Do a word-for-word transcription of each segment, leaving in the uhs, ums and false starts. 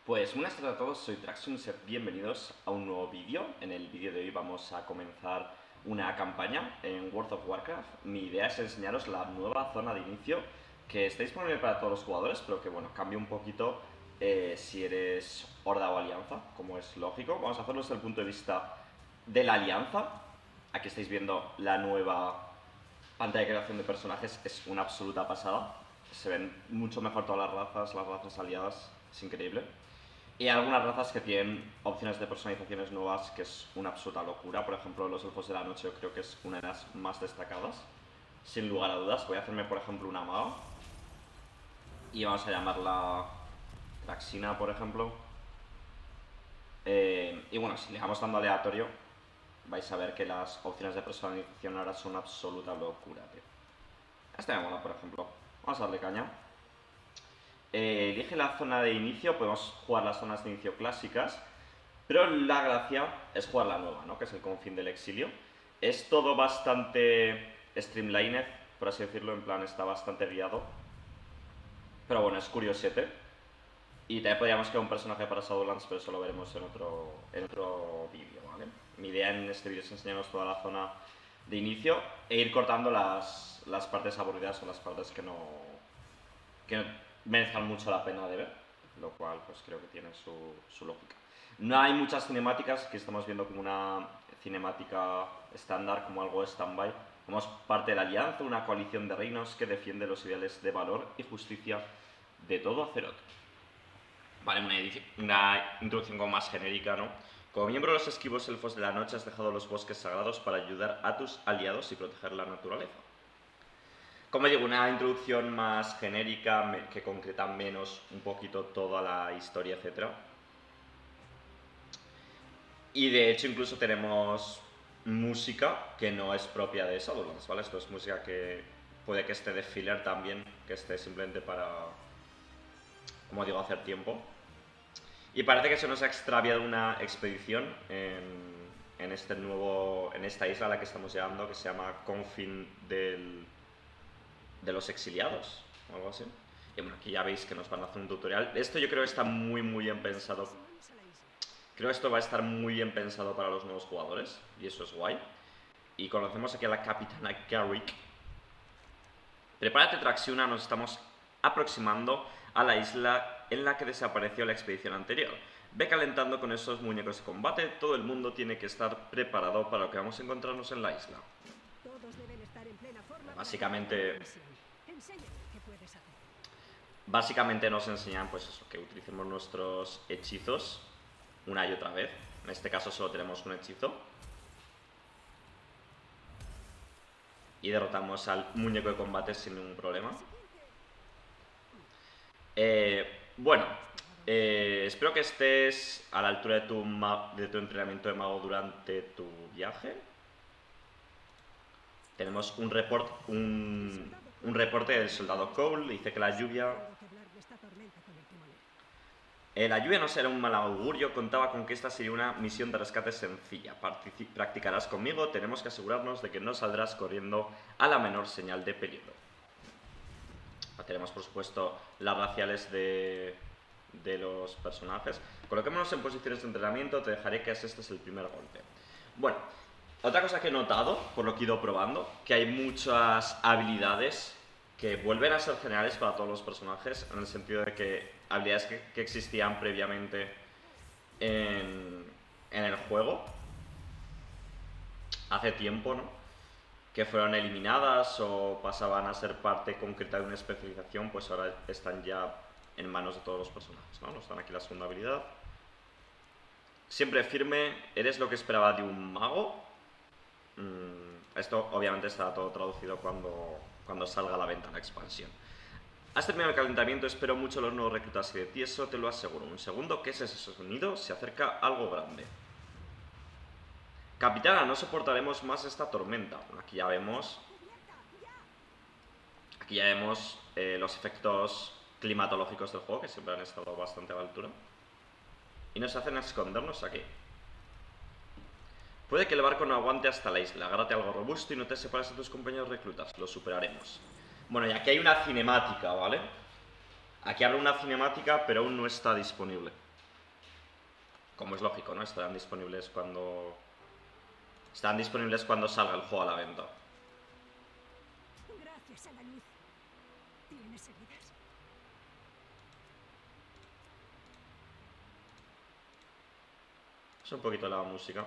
Pues buenas tardes a todos, soy Traxxum, sed bienvenidos a un nuevo vídeo. En el vídeo de hoy vamos a comenzar una campaña en World of Warcraft. Mi idea es enseñaros la nueva zona de inicio que está disponible para todos los jugadores, pero que bueno, cambia un poquito eh, si eres Horda o Alianza, como es lógico. Vamos a hacerlo desde el punto de vista de la Alianza. Aquí estáis viendo la nueva pantalla de creación de personajes, es una absoluta pasada. Se ven mucho mejor todas las razas, las razas aliadas, es increíble. Y hay algunas razas que tienen opciones de personalizaciones nuevas que es una absoluta locura. Por ejemplo, los Elfos de la Noche yo creo que es una de las más destacadas, sin lugar a dudas. Voy a hacerme, por ejemplo, una maga. Y vamos a llamarla Traxina, por ejemplo. Eh, y bueno, si le damos dando aleatorio, vais a ver que las opciones de personalización ahora son una absoluta locura, tío. Esta me mola, por ejemplo. Vamos a darle caña. Eh, elige la zona de inicio, podemos jugar las zonas de inicio clásicas, pero la gracia es jugar la nueva, ¿no? Que es el Confín del Exilio. Es todo bastante streamlined, por así decirlo, en plan está bastante guiado. Pero bueno, es curiosete. Y también podríamos crear un personaje para Shadowlands, pero eso lo veremos en otro, en otro vídeo, ¿vale? Mi idea en este vídeo es enseñaros toda la zona de inicio e ir cortando las, las partes aburridas o las partes que no... que no merezcan mucho la pena de ver, lo cual pues creo que tiene su, su lógica. No hay muchas cinemáticas, que estamos viendo como una cinemática estándar, como algo de stand-by. Somos parte de la Alianza, una coalición de reinos que defiende los ideales de valor y justicia de todo Azeroth. Vale, una, una introducción como más genérica, ¿no? Como miembro de los esquivos elfos de la noche has dejado los bosques sagrados para ayudar a tus aliados y proteger la naturaleza. Como digo, una introducción más genérica que concreta menos un poquito toda la historia, etcétera. Y de hecho incluso tenemos música que no es propia de Shadowlands, ¿vale? Esto es música que puede que esté de filler también, que esté simplemente para, como digo, hacer tiempo. Y parece que se nos ha extraviado una expedición en, en, este nuevo, en esta isla a la que estamos llegando, que se llama Confín del... de los exiliados, o algo así. Y bueno, aquí ya veis que nos van a hacer un tutorial. Esto yo creo que está muy muy bien pensado. Creo que esto va a estar muy bien pensado para los nuevos jugadores, y eso es guay. Y conocemos aquí a la capitana Garrick. Prepárate, Traxiuna, nos estamos aproximando a la isla en la que desapareció la expedición anterior. Ve calentando con esos muñecos de combate, todo el mundo tiene que estar preparado para lo que vamos a encontrarnos en la isla. Básicamente, básicamente nos enseñan pues eso, que utilicemos nuestros hechizos una y otra vez. En este caso solo tenemos un hechizo. Y derrotamos al muñeco de combate sin ningún problema. Eh, bueno, eh, espero que estés a la altura de tu, de tu entrenamiento de mago durante tu viaje. Tenemos un, report, un, un reporte del soldado Cole, dice que la lluvia... Eh, la lluvia no será un mal augurio, contaba con que esta sería una misión de rescate sencilla. Partici practicarás conmigo, tenemos que asegurarnos de que no saldrás corriendo a la menor señal de peligro. Tenemos por supuesto las raciales de, de los personajes. Coloquémonos en posiciones de entrenamiento, te dejaré que asestes el primer golpe. Bueno, otra cosa que he notado, por lo que he ido probando, que hay muchas habilidades que vuelven a ser generales para todos los personajes, en el sentido de que habilidades que, que existían previamente en, en el juego, hace tiempo, ¿no? Que fueron eliminadas o pasaban a ser parte concreta de una especialización, pues ahora están ya en manos de todos los personajes, ¿no? Nos dan aquí la segunda habilidad. Siempre firme, eres lo que esperaba de un mago. Esto obviamente estará todo traducido cuando, cuando salga a la venta la expansión. Has terminado el calentamiento, espero mucho los nuevos reclutas y de ti, eso te lo aseguro. Un segundo, ¿qué es ese sonido? Se acerca algo grande. Capitana, no soportaremos más esta tormenta. Aquí ya vemos... Aquí ya vemos eh, los efectos climatológicos del juego, que siempre han estado bastante a la altura. Y nos hacen escondernos aquí. Puede que el barco no aguante hasta la isla. Agárrate algo robusto y no te separes de tus compañeros reclutas. Lo superaremos. Bueno, y aquí hay una cinemática, ¿vale? Aquí habrá una cinemática, pero aún no está disponible. como es lógico, ¿no? Estarán disponibles cuando... Estarán disponibles cuando salga el juego a la venta. Gracias a la luz. ¿Tienes heridas? Es un poquito la música.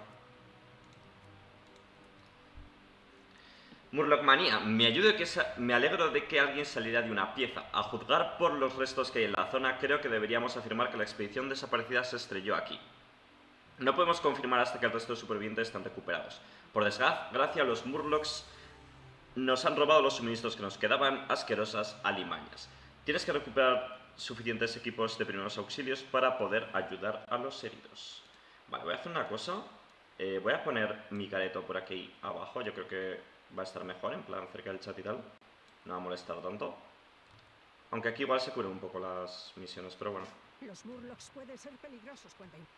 Murloc Manía, me, ayudo que me alegro de que alguien saliera de una pieza. A juzgar por los restos que hay en la zona, creo que deberíamos afirmar que la expedición desaparecida se estrelló aquí. No podemos confirmar hasta que el resto de supervivientes están recuperados. Por desgracia, los Murlocs nos han robado los suministros que nos quedaban, asquerosas alimañas. Tienes que recuperar suficientes equipos de primeros auxilios para poder ayudar a los heridos. Vale, voy a hacer una cosa. Eh, voy a poner mi careto por aquí abajo. Yo creo que va a estar mejor, en plan cerca del chat y tal. No va a molestar tanto. Aunque aquí igual se cubren un poco las misiones, pero bueno. Los Murlocs pueden ser peligrosos cuando hay...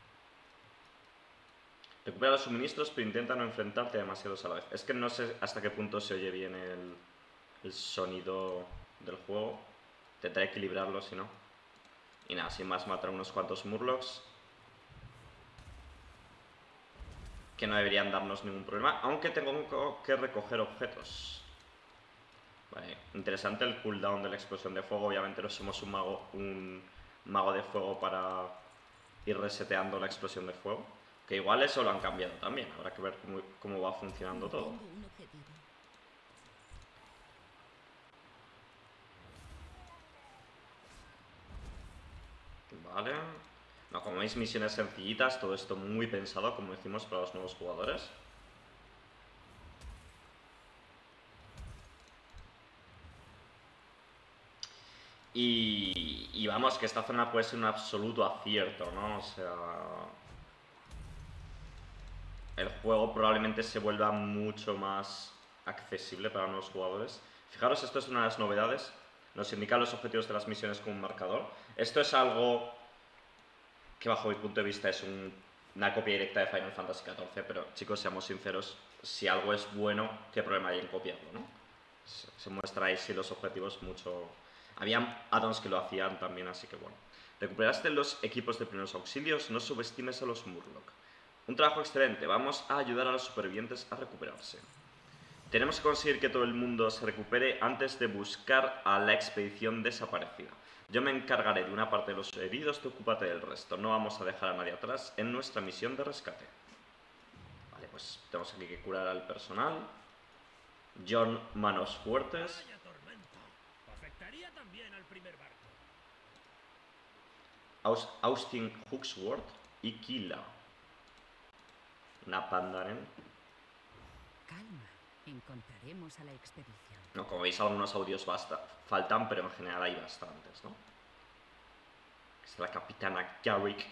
Recupera los suministros, pero intenta no enfrentarte a demasiados a la vez. Es que no sé hasta qué punto se oye bien el, el sonido del juego. Intentaré equilibrarlo, si no. Y nada, sin más, matar unos cuantos Murlocs. Que no deberían darnos ningún problema, aunque tengo que recoger objetos. Vale, interesante el cooldown de la explosión de fuego. Obviamente no somos un mago, un mago de fuego para ir reseteando la explosión de fuego. Que igual eso lo han cambiado también. Habrá que ver cómo, cómo va funcionando todo. Vale. No, como veis, misiones sencillitas, todo esto muy pensado, como decimos, para los nuevos jugadores. Y, y vamos, que esta zona puede ser un absoluto acierto, ¿no? O sea... El juego probablemente se vuelva mucho más accesible para nuevos jugadores. Fijaros, esto es una de las novedades. Nos indica los objetivos de las misiones con un marcador. Esto es algo que bajo mi punto de vista es un, una copia directa de Final Fantasy catorce, pero chicos, seamos sinceros, si algo es bueno, ¿qué problema hay en copiarlo, no? Se, se muestra ahí si los objetivos mucho... Había add-ons que lo hacían también, así que bueno. Recuperaste los equipos de primeros auxilios, no subestimes a los Murloc. Un trabajo excelente, vamos a ayudar a los supervivientes a recuperarse. Tenemos que conseguir que todo el mundo se recupere antes de buscar a la expedición desaparecida. Yo me encargaré de una parte de los heridos, tú ocúpate del resto. No vamos a dejar a nadie atrás en nuestra misión de rescate. Vale, pues tenemos aquí que curar al personal. John, manos fuertes. Afectaría también al primer barco. Aus Austin Hooksworth y Kila. Una Pandaren. Calma, encontraremos a la expedición. No, como veis, algunos audios basta, faltan, pero en general hay bastantes, ¿no? Es la capitana Garrick.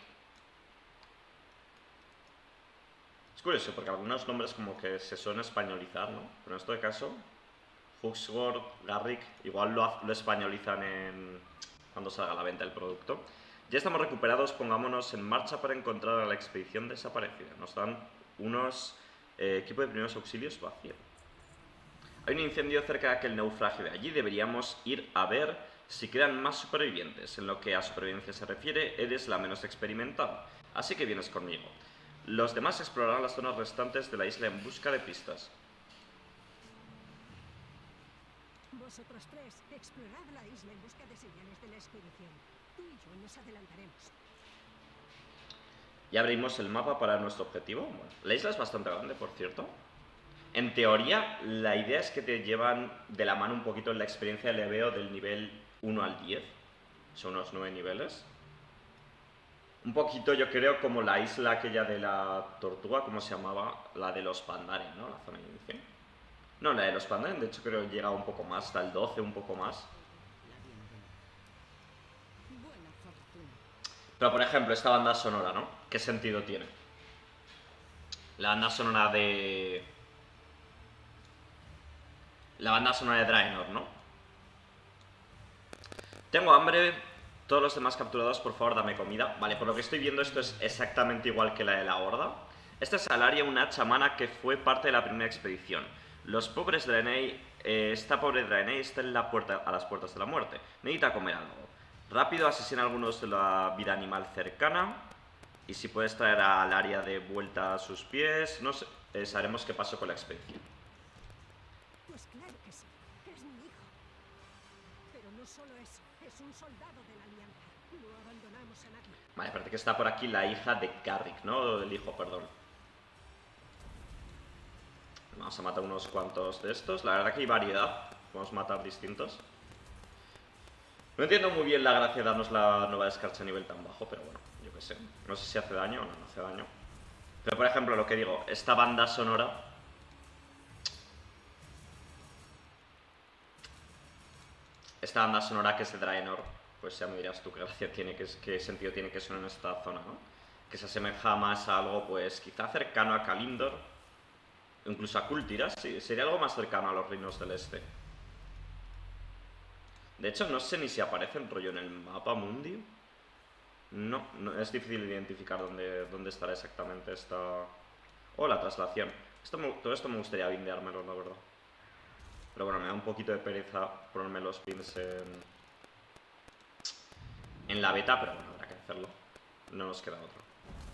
Es curioso, porque algunos nombres como que se suelen españolizar, ¿no? Pero en este caso, Hooksworth, Garrick, igual lo, lo españolizan en cuando salga a la venta el producto. Ya estamos recuperados, pongámonos en marcha para encontrar a la expedición desaparecida. Nos dan unos eh, equipos de primeros auxilios vacíos. Hay un incendio cerca de aquel naufragio de allí, deberíamos ir a ver si quedan más supervivientes. En lo que a supervivencia se refiere, eres la menos experimentada, así que vienes conmigo. Los demás explorarán las zonas restantes de la isla en busca de pistas. Vosotros tres, explorad la isla en busca de señales de la expedición. Tú y yo nos adelantaremos. Ya abrimos el mapa para nuestro objetivo. Bueno, la isla es bastante grande, por cierto. En teoría, la idea es que te llevan de la mano un poquito en la experiencia de leveo del nivel uno al diez. Son unos nueve niveles. Un poquito, yo creo, como la isla aquella de la tortuga, ¿cómo se llamaba? La de los Pandaren, ¿no? La zona de inicio. No, la de los Pandaren, de hecho, creo que llega un poco más, hasta el doce, un poco más. Buena fortuna. Pero, por ejemplo, esta banda sonora, ¿no? ¿Qué sentido tiene? La banda sonora de... La banda sonora de Draenor, ¿no? Tengo hambre. Todos los demás capturados, por favor, dame comida. Vale, por lo que estoy viendo, esto es exactamente igual que la de la Horda. Esta es Alaria, una chamana que fue parte de la primera expedición. Los pobres Draenei... Eh, esta pobre Draenei está en la puerta, a las puertas de la muerte. Necesita comer algo. Rápido, asesina a algunos de la vida animal cercana. Y si puedes traer al área de vuelta a sus pies, no sé, eh, sabremos qué pasó con la expedición. Pues claro que sí, es mi hijo. Pero no solo eso, es un soldado de la Alianza. No abandonamos a nadie. Vale, parece que está por aquí la hija de Carrick, ¿no? El hijo, perdón. Vamos a matar unos cuantos de estos. La verdad que hay variedad. Podemos matar distintos. No entiendo muy bien la gracia de darnos la nueva escarcha a nivel tan bajo, pero bueno, yo qué sé. No sé si hace daño o no, no hace daño. Pero por ejemplo, lo que digo, esta banda sonora... Esta banda sonora que es de Draenor, pues ya me dirás tú qué gracia tiene, qué, qué sentido tiene que suene en esta zona, ¿no? Que se asemeja más a algo, pues, quizá cercano a Kalimdor. Incluso a Kultiras, sí, sería algo más cercano a los reinos del este. De hecho, no sé ni si aparece el rollo en el mapa mundi. No, no es difícil identificar dónde, dónde estará exactamente esta... Oh, la traslación. Esto me, todo esto me gustaría bindeármelo, la verdad. Pero bueno, me da un poquito de pereza ponerme los pins en... en la beta, pero bueno, habrá que hacerlo. No nos queda otro.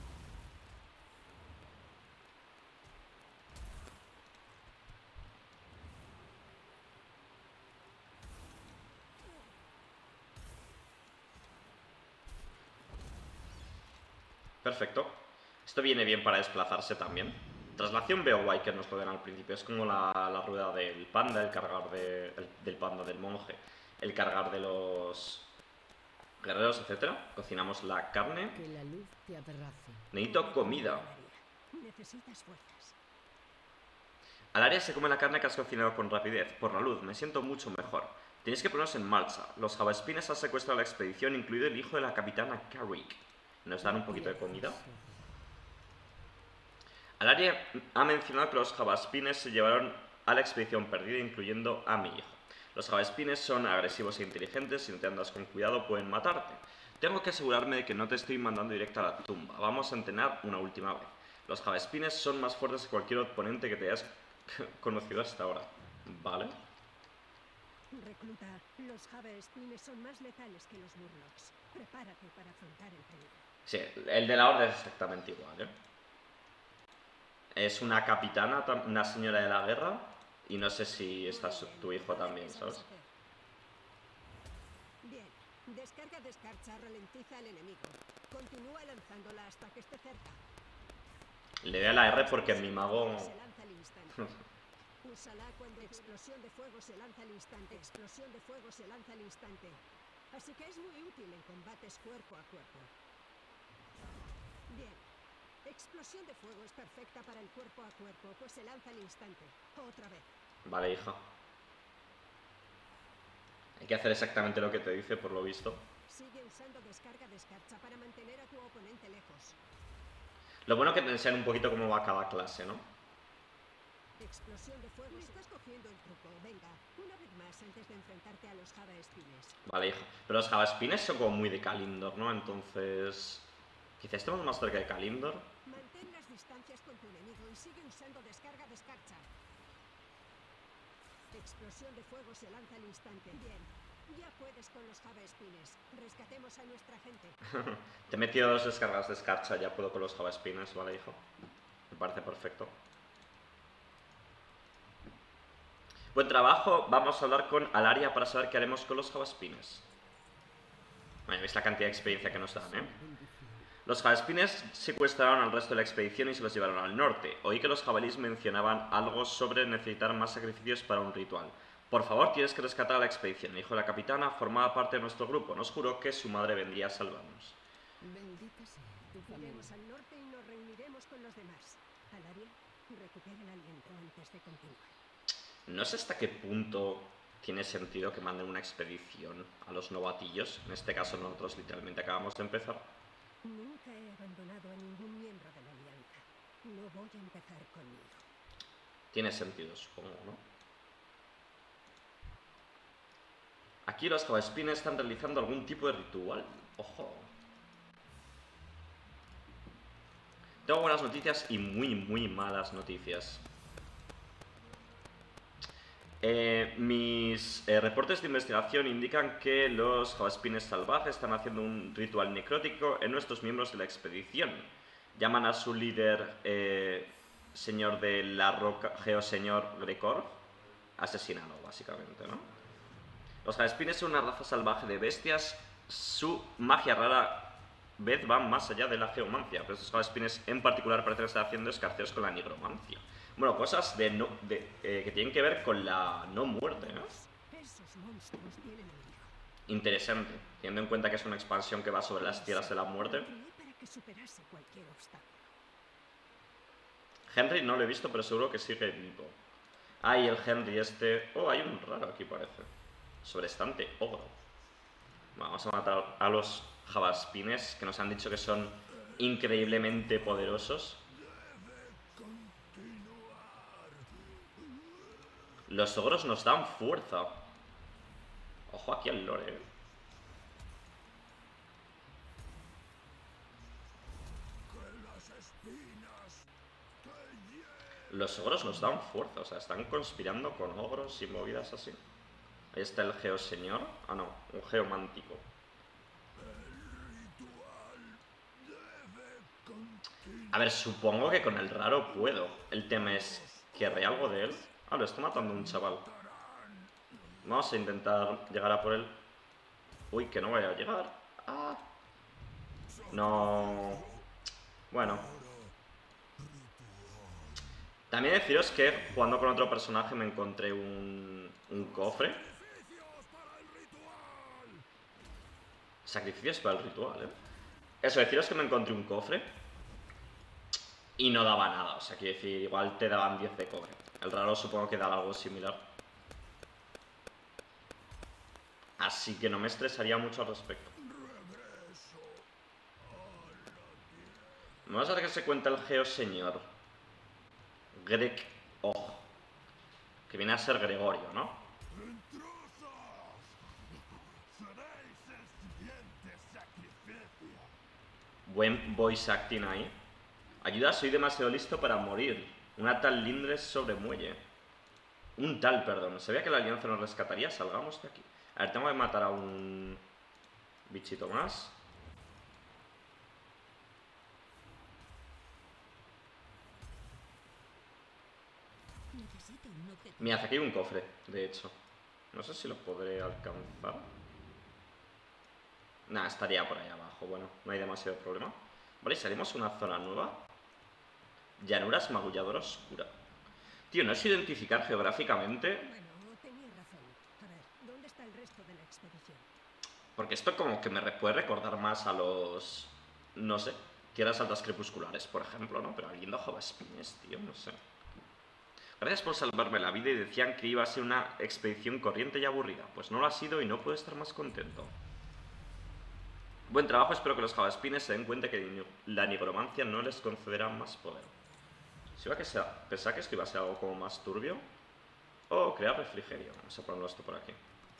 Perfecto. Esto viene bien para desplazarse también. Traslación veo guay que nos lo den al principio. Es como la, la rueda del panda, el cargar de, el, del panda del monje, el cargar de los guerreros, etcétera. Cocinamos la carne. Que la luz te aterrace. Necesito comida. Necesitas fuerzas. Alaria se come la carne que has cocinado con rapidez. Por la luz, me siento mucho mejor. Tenéis que ponernos en marcha. Los Javaspines han secuestrado la expedición, incluido el hijo de la capitana Carrick. ¿Nos dan un poquito de comida? Alaria ha mencionado que los Javaspines se llevaron a la expedición perdida, incluyendo a mi hijo. Los Javaspines son agresivos e inteligentes, si no te andas con cuidado pueden matarte. Tengo que asegurarme de que no te estoy mandando directo a la tumba. Vamos a entrenar una última vez. Los Javaspines son más fuertes que cualquier oponente que te hayas conocido hasta ahora. Vale. Recluta, los Javaspines son más letales que los Murlocs. Prepárate para afrontar el peligro. Sí, el de la Horda es exactamente igual, ¿eh? Es una capitana, una señora de la guerra, y no sé si está su, tu hijo también, ¿sabes? Bien, descarga de escarcha ralentiza al enemigo. Continúa lanzándola hasta que esté cerca. Le doy a la R porque mi mago... Se lanza al instante. Úsala cuando explosión de fuego se lanza al instante. Explosión de fuego se lanza al instante. Así que es muy útil en combates cuerpo a cuerpo. Bien. Explosión de fuego es perfecta para el cuerpo a cuerpo, pues se lanza al instante. Otra vez. Vale, hija. Hay que hacer exactamente lo que te dice, por lo visto. Sigue usando descarga de escarcha para mantener a tu oponente lejos. Lo bueno que te enseñan un poquito cómo va cada clase, ¿no? Explosión de fuego. Estás cogiendo el truco. Venga, una vez más antes de enfrentarte a los Javaspines. Vale, hija. Pero los Javaspines son como muy de Kalimdor, ¿no? Entonces... Quizás estemos más cerca de Kalimdor. Mantén las distancias con tu enemigo y sigue usando descarga de escarcha. Explosión de fuego se lanza al instante. Bien, ya puedes con los Javaspines. Rescatemos a nuestra gente. Te he metido dos descargas de escarcha, ya puedo con los Javaspines, ¿vale, hijo? Me parece perfecto. Buen trabajo. Vamos a hablar con Alaria para saber qué haremos con los Javaspines. Bueno, veis la cantidad de experiencia que nos dan, ¿eh? Los Javaspines secuestraron al resto de la expedición y se los llevaron al norte. Oí que los jabalíes mencionaban algo sobre necesitar más sacrificios para un ritual. Por favor, tienes que rescatar a la expedición. El hijo de la capitana formaba parte de nuestro grupo. Nos juró que su madre vendría a salvarnos. Bendita sea tu familia. Iremos al norte y nos reuniremos con los demás. Alaria, recupera el aliento antes de continuar. No sé hasta qué punto tiene sentido que manden una expedición a los novatillos. En este caso nosotros literalmente acabamos de empezar. Nunca he abandonado a ningún miembro de la Alianza. No voy a empezar conmigo. Tiene sentido, supongo, ¿no? Aquí los Javaspines están realizando algún tipo de ritual. Ojo. Tengo buenas noticias y muy, muy malas noticias. Eh, mis eh, reportes de investigación indican que los javaspines salvajes están haciendo un ritual necrótico en nuestros miembros de la expedición. Llaman a su líder, eh, señor de la roca, geoseñor Grecor, asesinado, básicamente, ¿no? Los javaspines son una raza salvaje de bestias. Su magia rara vez va más allá de la geomancia, pero estos javaspines en particular parecen estar haciendo escarceos con la nigromancia. Bueno, cosas de no, de, eh, que tienen que ver con la no muerte, ¿no? Esos monstruos tienen un hijo. Interesante, teniendo en cuenta que es una expansión que va sobre las tierras de la muerte. Para que superase cualquier obstáculo. Henry no lo he visto, pero seguro que sigue vivo. Ah, y el Henry este... Oh, hay un raro aquí, parece. Sobrestante ogro. Vamos a matar a los javaspines, que nos han dicho que son increíblemente poderosos. Los ogros nos dan fuerza. Ojo aquí al lore, ¿eh? Los ogros nos dan fuerza, o sea, están conspirando con ogros y movidas así. Ahí está el geoseñor. Ah, no, un geomántico. A ver, supongo que con el raro puedo. El tema es, ¿querré algo de él? Ah, lo está matando un chaval. Vamos a intentar llegar a por él. Uy, que no vaya a llegar. Ah. No. Bueno. También deciros que jugando con otro personaje me encontré un, un cofre. Sacrificios para el ritual, ¿eh? Eso, deciros que me encontré un cofre y no daba nada. O sea, quiero decir, igual te daban diez de cobre. El raro supongo que daba algo similar. Así que no me estresaría mucho al respecto. Vamos a ver qué se cuenta el geoseñor Greg Og, que viene a ser Gregorio, ¿no? Buen voice acting ahí. Ayuda, soy demasiado listo para morir. Una tal lindre sobre muelle. Un tal, perdón. Sabía que la alianza nos rescataría. Salgamos de aquí. A ver, tengo que matar a un bichito más. Mira, aquí hay un cofre, de hecho. No sé si lo podré alcanzar. Nah, estaría por ahí abajo. Bueno, no hay demasiado problema. Vale, salimos a una zona nueva. Llanuras magulladora oscura. Tío, no sé identificar geográficamente. Bueno, tenías razón. A ver, ¿dónde está el resto de la expedición? Porque esto como que me puede recordar más a los... No sé, tierras altas crepusculares, por ejemplo, ¿no? Pero alguien de javaspines, tío, no sé. Gracias por salvarme la vida y decían que iba a ser una expedición corriente y aburrida. Pues no lo ha sido y no puedo estar más contento. Buen trabajo, espero que los javaspines se den cuenta que la nigromancia no les concederá más poder. Si iba que sea, pensaba que esto iba a ser algo como más turbio. O crear refrigerio. Vamos a ponerlo esto por aquí.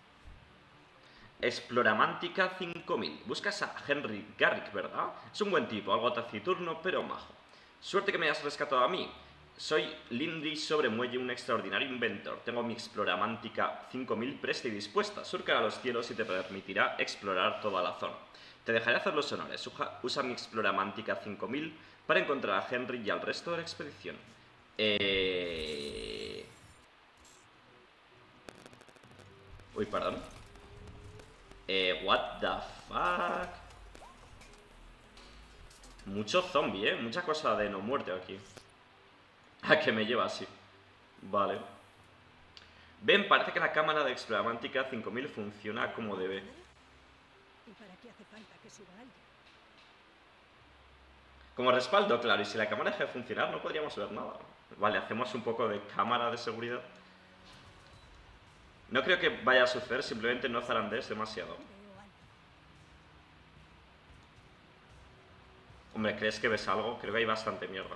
Exploramántica cinco mil. Buscas a Henry Garrick, ¿verdad? Es un buen tipo, algo taciturno, pero majo. Suerte que me hayas rescatado a mí. Soy Lindri Sobremuelle, un extraordinario inventor. Tengo mi Exploramántica cinco mil presta y dispuesta. Surca a los cielos y te permitirá explorar toda la zona. Te dejaré hacer los honores. Usa, usa mi Exploramántica cinco mil para encontrar a Henry y al resto de la expedición. Eh... Uy, perdón. Eh, what the fuck. Mucho zombie, ¿eh? Mucha cosa de no muerte aquí. ¿A qué me lleva así? Vale. Ven, parece que la cámara de Exploramántica cinco mil funciona como debe. ¿Y para qué hace falta que suba alguien? Como respaldo, claro. Y si la cámara deja de funcionar, no podríamos ver nada. Vale, hacemos un poco de cámara de seguridad. No creo que vaya a suceder, simplemente no zarandees demasiado. Hombre, ¿crees que ves algo? Creo que hay bastante mierda.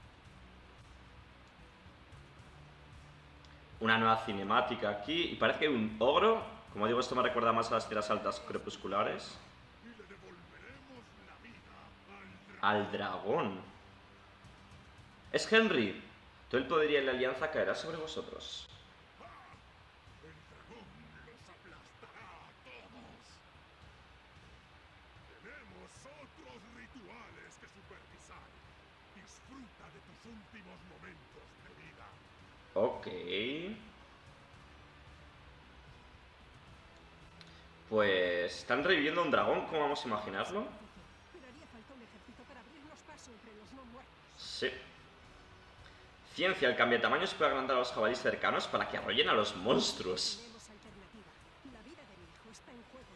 Una nueva cinemática aquí. Y parece que hay un ogro. Como digo, esto me recuerda más a las tierras altas crepusculares. Al dragón. Es Henry. Todo el poder y la alianza caerá sobre vosotros. Disfruta de tus últimos momentos de vida. Ok. Pues están reviviendo un dragón, ¿cómo vamos a imaginarlo? Pero haría falta un ejército para abrirnos paso entre los no muertos. Sí. Ciencia, el cambio de tamaño se puede agrandar a los jabalíes cercanos para que arrollen a los monstruos. Tenemos alternativa. La vida de mi hijo está en juego.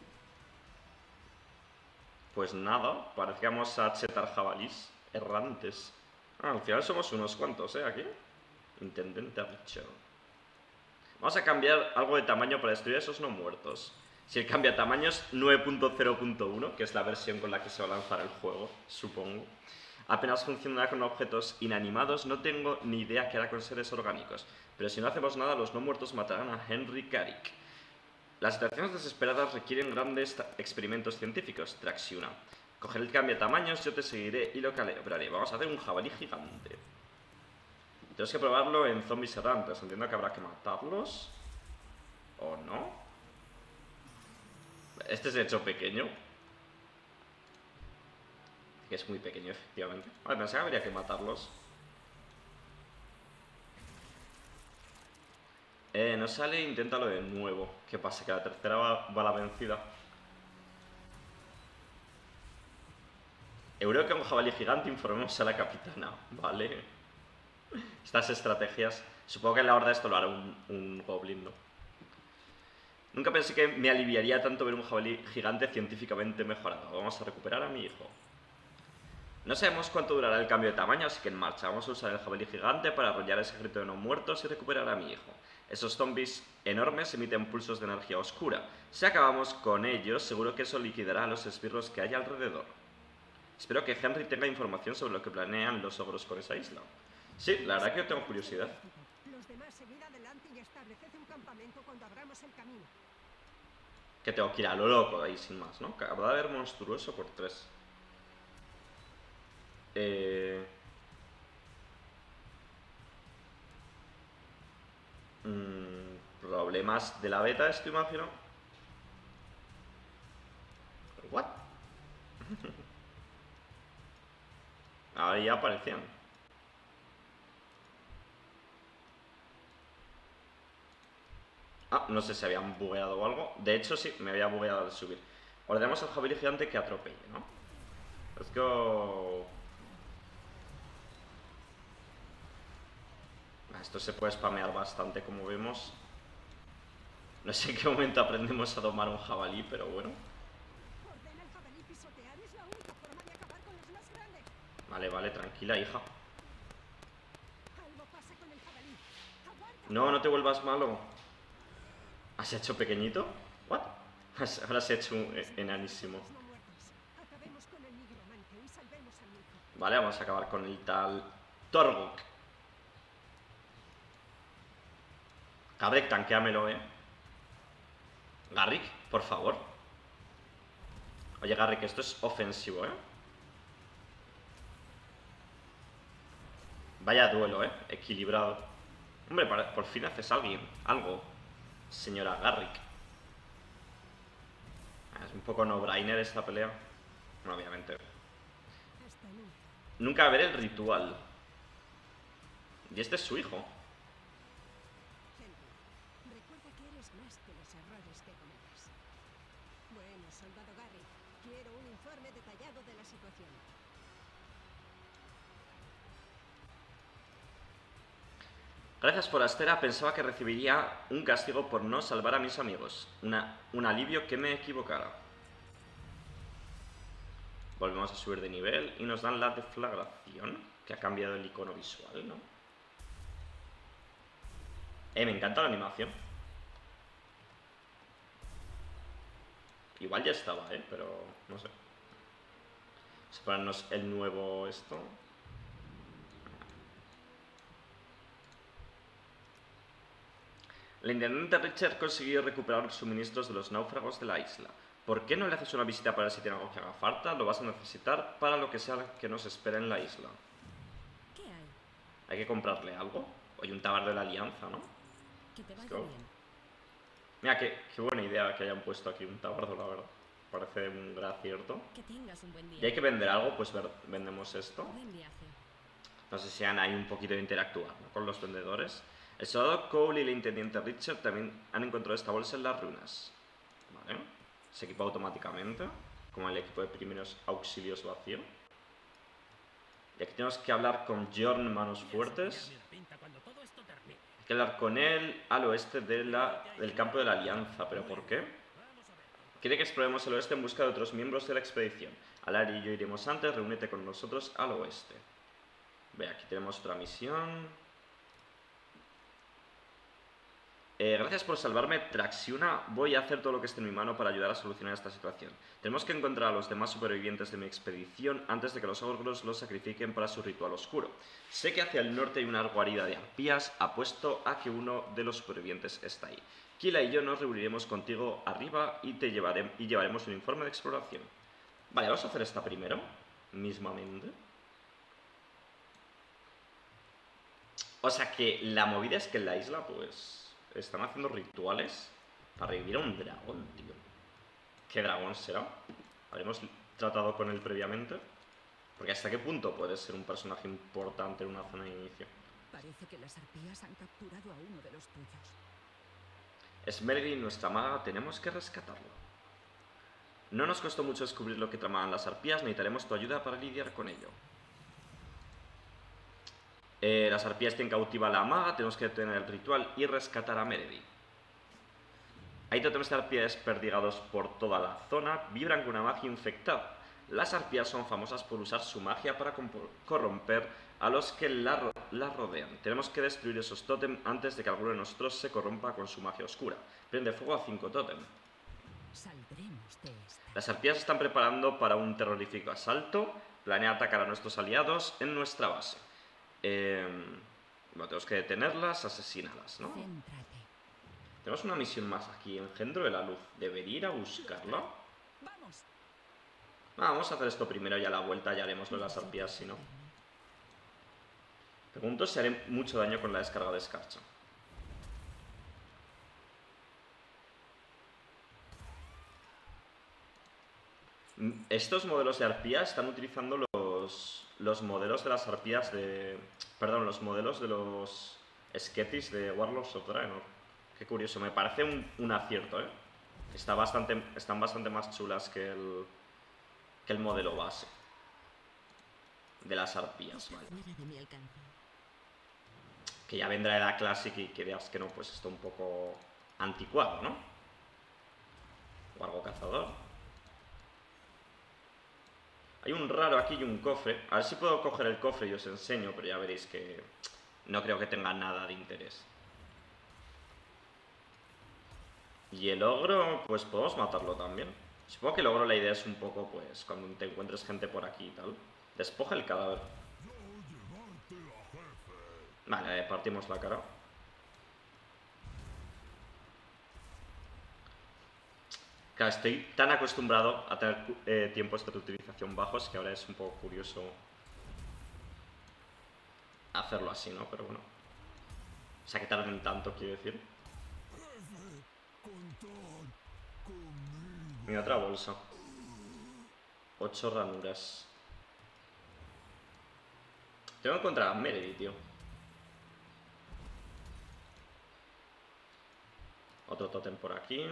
Pues nada, parece que vamos a chetar jabalís errantes. Ah, al final somos unos cuantos, ¿eh? Aquí. Intendente Richard. Vamos a cambiar algo de tamaño para destruir a esos no muertos. Si el cambia tamaño es nueve punto cero punto uno, que es la versión con la que se va a lanzar el juego, supongo. Apenas funcionará con objetos inanimados, no tengo ni idea qué hará con seres orgánicos. Pero si no hacemos nada, los no muertos matarán a Henry Carrick. Las situaciones desesperadas requieren grandes experimentos científicos. Traxiuna. Coger el cambio de tamaños, yo te seguiré y lo calibraré. Vamos a hacer un jabalí gigante. Tenemos que probarlo en zombies errantes. Entiendo que habrá que matarlos. ¿O no? Este es de hecho pequeño. Que es muy pequeño, efectivamente. Vale, pensé que habría que matarlos. Eh, no sale, inténtalo de nuevo. ¿Qué pasa? Que la tercera va, va la vencida. Eureo que un jabalí gigante, informemos a la capitana. Vale. Estas estrategias. Supongo que en la horda esto lo hará un, un goblin, ¿no? Nunca pensé que me aliviaría tanto ver un jabalí gigante científicamente mejorado. Vamos a recuperar a mi hijo. No sabemos cuánto durará el cambio de tamaño, así que en marcha. Vamos a usar el jabalí gigante para arrollar ese ejército de no muertos y recuperar a mi hijo. Esos zombies enormes emiten pulsos de energía oscura. Si acabamos con ellos, seguro que eso liquidará a los esbirros que hay alrededor. Espero que Henry tenga información sobre lo que planean los ogros con esa isla. Sí, la verdad que yo tengo curiosidad. Los demás seguid adelante y estableced un campamento cuando abramos el camino. Que tengo que ir a lo loco ahí sin más, ¿no? Cadáver monstruoso por tres. Eh... Mm, problemas de la beta, esto imagino. ¿What? Ahí ya aparecían. Ah, no sé si habían bugueado o algo. De hecho, sí, me había bugueado al subir. Ordenamos al jabalí gigante que atropelle, ¿no? Let's go. Esto se puede spamear bastante, como vemos. No sé en qué momento aprendemos a domar un jabalí, pero bueno. Ordena al jabalí pisotear, es la única forma de acabar con los más grandes. Vale, vale, tranquila, hija. Algo pasa con el jabalí. ¡Aguanta! No, no te vuelvas malo. ¿Has hecho pequeñito? ¿What? Ahora se ha hecho un enanísimo. Los no muertos. Acabemos con el nigromante y salvemos a mi hijo. Vale, vamos a acabar con el tal Torgok. Garrick, tanquéamelo, eh. Garrick, por favor. Oye, Garrick, esto es ofensivo, eh. Vaya duelo, eh. Equilibrado. Hombre, por fin haces alguien, algo, señora Garrick. Es un poco no-brainer esta pelea. No, obviamente. Hasta nunca. Nunca ver el ritual. Y este es su hijo. Henry, recuerda que eres más que los errores que cometes. Bueno, soldado Garrick, quiero un informe detallado de la situación. Gracias, forastera. Pensaba que recibiría un castigo por no salvar a mis amigos. Una, un alivio que me equivocara. Volvemos a subir de nivel y nos dan la deflagración, que ha cambiado el icono visual, ¿no? Eh, me encanta la animación. Igual ya estaba, eh, pero no sé. Vamos a ponernos el nuevo esto. El intendente Richard consiguió recuperar los suministros de los náufragos de la isla. ¿Por qué no le haces una visita para ver si tiene algo que haga falta? Lo vas a necesitar para lo que sea que nos espera en la isla. ¿Qué hay? Hay que comprarle algo. Oye, un tabardo de la alianza, ¿no? Que te vaya go. bien. Mira, qué, qué buena idea que hayan puesto aquí un tabardo, la verdad. Parece un gran acierto. Que tengas un buen día. Y hay que vender algo, pues ver, vendemos esto. Buen viaje. No sé si han ahí un poquito de interactuar, ¿no?, con los vendedores. El soldado Cole y el intendente Richard también han encontrado esta bolsa en las ruinas. Vale. Se equipa automáticamente, como el equipo de primeros auxilios vacío. Y aquí tenemos que hablar con Jorn Manos Fuertes. Hay que hablar con él al oeste de la, del campo de la Alianza. ¿Pero por qué? Quiere que exploremos el oeste en busca de otros miembros de la expedición. Alar y yo iremos antes, reúnete con nosotros al oeste. Ve, aquí tenemos otra misión. Eh, gracias por salvarme, Traxiuna. Voy a hacer todo lo que esté en mi mano para ayudar a solucionar esta situación. Tenemos que encontrar a los demás supervivientes de mi expedición antes de que los ogros los sacrifiquen para su ritual oscuro. Sé que hacia el norte hay una guarida de arpías. Apuesto a que uno de los supervivientes está ahí. Kila y yo nos reuniremos contigo arriba y, te llevaré, y llevaremos un informe de exploración. Vale, vamos a hacer esta primero, mismamente. O sea que la movida es que en la isla, pues... están haciendo rituales para revivir a un dragón, tío. ¿Qué dragón será? ¿Habremos tratado con él previamente? Porque ¿hasta qué punto puede ser un personaje importante en una zona de inicio? Parece que las arpías han capturado a uno de los tuyos. Es Meredy, nuestra maga, tenemos que rescatarlo. No nos costó mucho descubrir lo que tramaban las arpías, necesitaremos tu ayuda para lidiar con ello. Eh, las arpías tienen cautiva a la maga, tenemos que detener el ritual y rescatar a Meredy. Hay tótems de arpías desperdigados por toda la zona, vibran con una magia infectada. Las arpías son famosas por usar su magia para corromper a los que la, ro la rodean. Tenemos que destruir esos tótems antes de que alguno de nosotros se corrompa con su magia oscura. Prende fuego a cinco tótems. Saldremos de esta. Las arpías se están preparando para un terrorífico asalto. Planea atacar a nuestros aliados en nuestra base. Eh, bueno, tenemos que detenerlas, asesinarlas, ¿no? Céntrate. Tenemos una misión más aquí, Engendro de la Luz. ¿Debería ir a buscarla? Vamos. Ah, vamos a hacer esto primero y a la vuelta ya haremos lo de las arpías, si no. Pregunto si haré mucho daño con la descarga de escarcha. Estos modelos de arpías están utilizando los, los modelos de las arpías de... Perdón, los modelos de los Sketis de Warlords of Draenor. Qué curioso, me parece un, un acierto, ¿eh? Está bastante, están bastante más chulas que el, que el modelo base de las arpías, ¿vale? Fuera de mi alcance. Que ya vendrá de la Classic y que veas que no, pues está un poco anticuado, ¿no? Wargo cazador. Hay un raro aquí y un cofre. A ver si puedo coger el cofre y os enseño, pero ya veréis que no creo que tenga nada de interés. Y el ogro, pues podemos matarlo también. Supongo que el ogro la idea es un poco, pues, cuando te encuentres gente por aquí y tal. Despoja el cadáver. Vale, le partimos la cara. Claro, estoy tan acostumbrado a tener eh, tiempos de utilización bajos que ahora es un poco curioso hacerlo así, ¿no? Pero bueno. O sea, que tarden tanto, quiero decir. Mira, otra bolsa. Ocho ranuras. Tengo que encontrar a Meredy, tío. Otro tótem por aquí.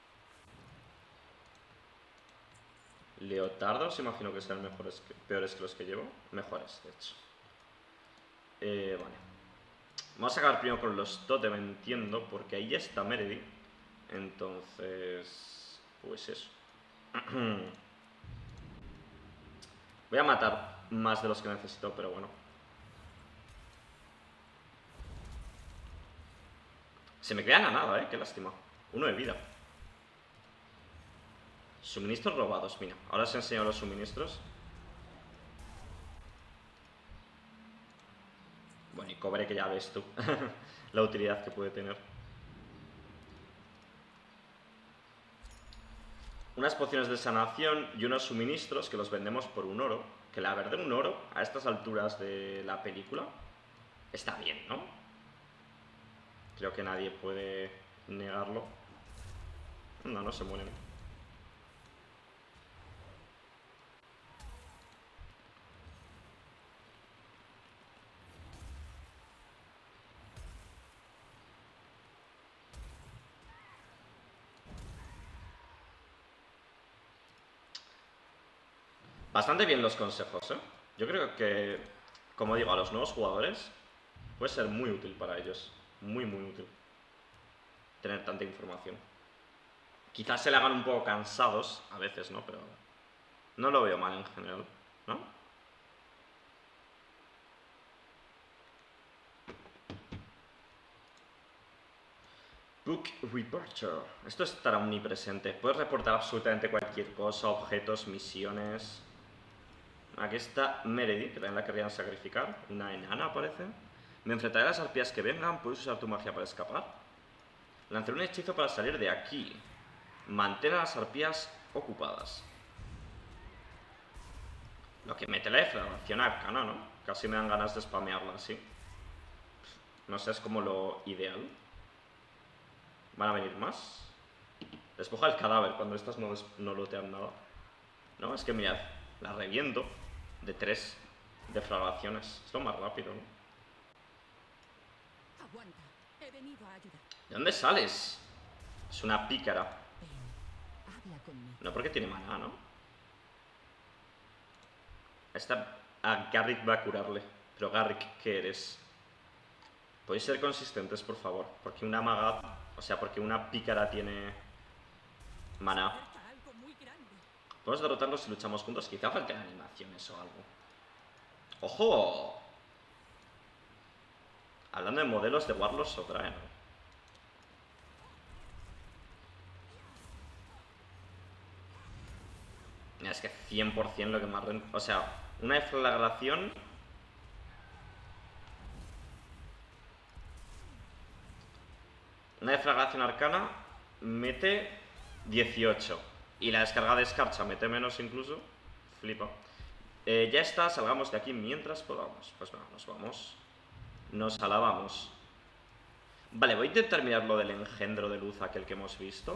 Leotardos, imagino que sean mejores que, peores que los que llevo. Mejores, de hecho. Eh, vale. Vamos a acabar primero con los tótem, entiendo, porque ahí ya está Meredy. Entonces... pues eso. Voy a matar más de los que necesito, pero bueno. Se me quedan a nada, eh. Qué lástima. Uno de vida. Suministros robados, mira. Ahora os enseño los suministros. Bueno, y cobre que ya ves tú. La utilidad que puede tener. Unas pociones de sanación y unos suministros que los vendemos por un oro. Que la verdad, un oro, a estas alturas de la película, está bien, ¿no? Creo que nadie puede negarlo. No, no se mueren. Bastante bien los consejos, ¿eh? Yo creo que, como digo, a los nuevos jugadores puede ser muy útil para ellos. Muy, muy útil tener tanta información. Quizás se le hagan un poco cansados a veces, ¿no? Pero no lo veo mal en general, ¿no? Book Reporter. Esto estará omnipresente. Puedes reportar absolutamente cualquier cosa, objetos, misiones. Aquí está Meredith, que también la querrían sacrificar. Una enana, parece. Me enfrentaré a las arpías que vengan. Puedes usar tu magia para escapar. Lanzaré un hechizo para salir de aquí. Mantén a las arpías ocupadas. Lo que mete la defragación arcana, ¿no? Casi me dan ganas de spamearla así. No sé, es como lo ideal. ¿Van a venir más? Despoja el cadáver cuando estas no, no lootean nada. No, es que mirad, la reviento de tres defragaciones. Es lo más rápido, ¿no? Aguanta. He venido a ayudar. ¿De dónde sales? Es una pícara. Ven, habla conmigo. No, porque tiene maná, ¿no? Esta a Garrick va a curarle. Pero Garrick, ¿qué eres? ¿Podéis ser consistentes, por favor? Porque una maga... O sea, porque una pícara tiene... maná. Falta algo muy grande. Podemos derrotarlos si luchamos juntos. Quizá falten animaciones o algo. ¡Ojo! Hablando de modelos de Warlords otra, ¿eh? Es que cien por cien lo que más... O sea, una deflagración... Una deflagración arcana mete dieciocho. Y la descarga de escarcha mete menos incluso. Flipa. Eh, ya está, salgamos de aquí mientras podamos. Pues nada, nos vamos. Nos alabamos. Vale, voy a intentar mirar lo del engendro de luz aquel que hemos visto.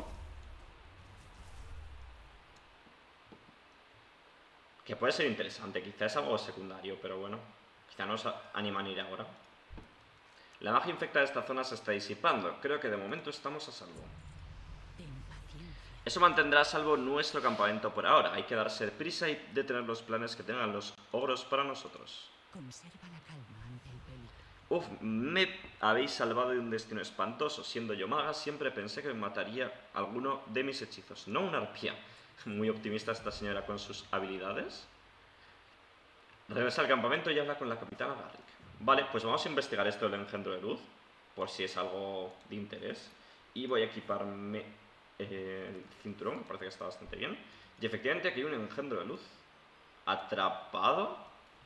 Que puede ser interesante, quizá es algo secundario, pero bueno. Quizá nos animan a ir ahora. La magia infecta de esta zona se está disipando. Creo que de momento estamos a salvo. Ten paciencia. Eso mantendrá a salvo nuestro campamento por ahora. Hay que darse prisa y detener los planes que tengan los ogros para nosotros. Conserva la calma ante el peligro. Uf, me habéis salvado de un destino espantoso. Siendo yo maga, siempre pensé que me mataría alguno de mis hechizos. No una arpía. Muy optimista esta señora con sus habilidades. Regresa al campamento y habla con la capitana Garrick. Vale, pues vamos a investigar esto del engendro de luz, por si es algo de interés. Y voy a equiparme eh, el cinturón, que parece que está bastante bien. Y efectivamente aquí hay un engendro de luz. Atrapado.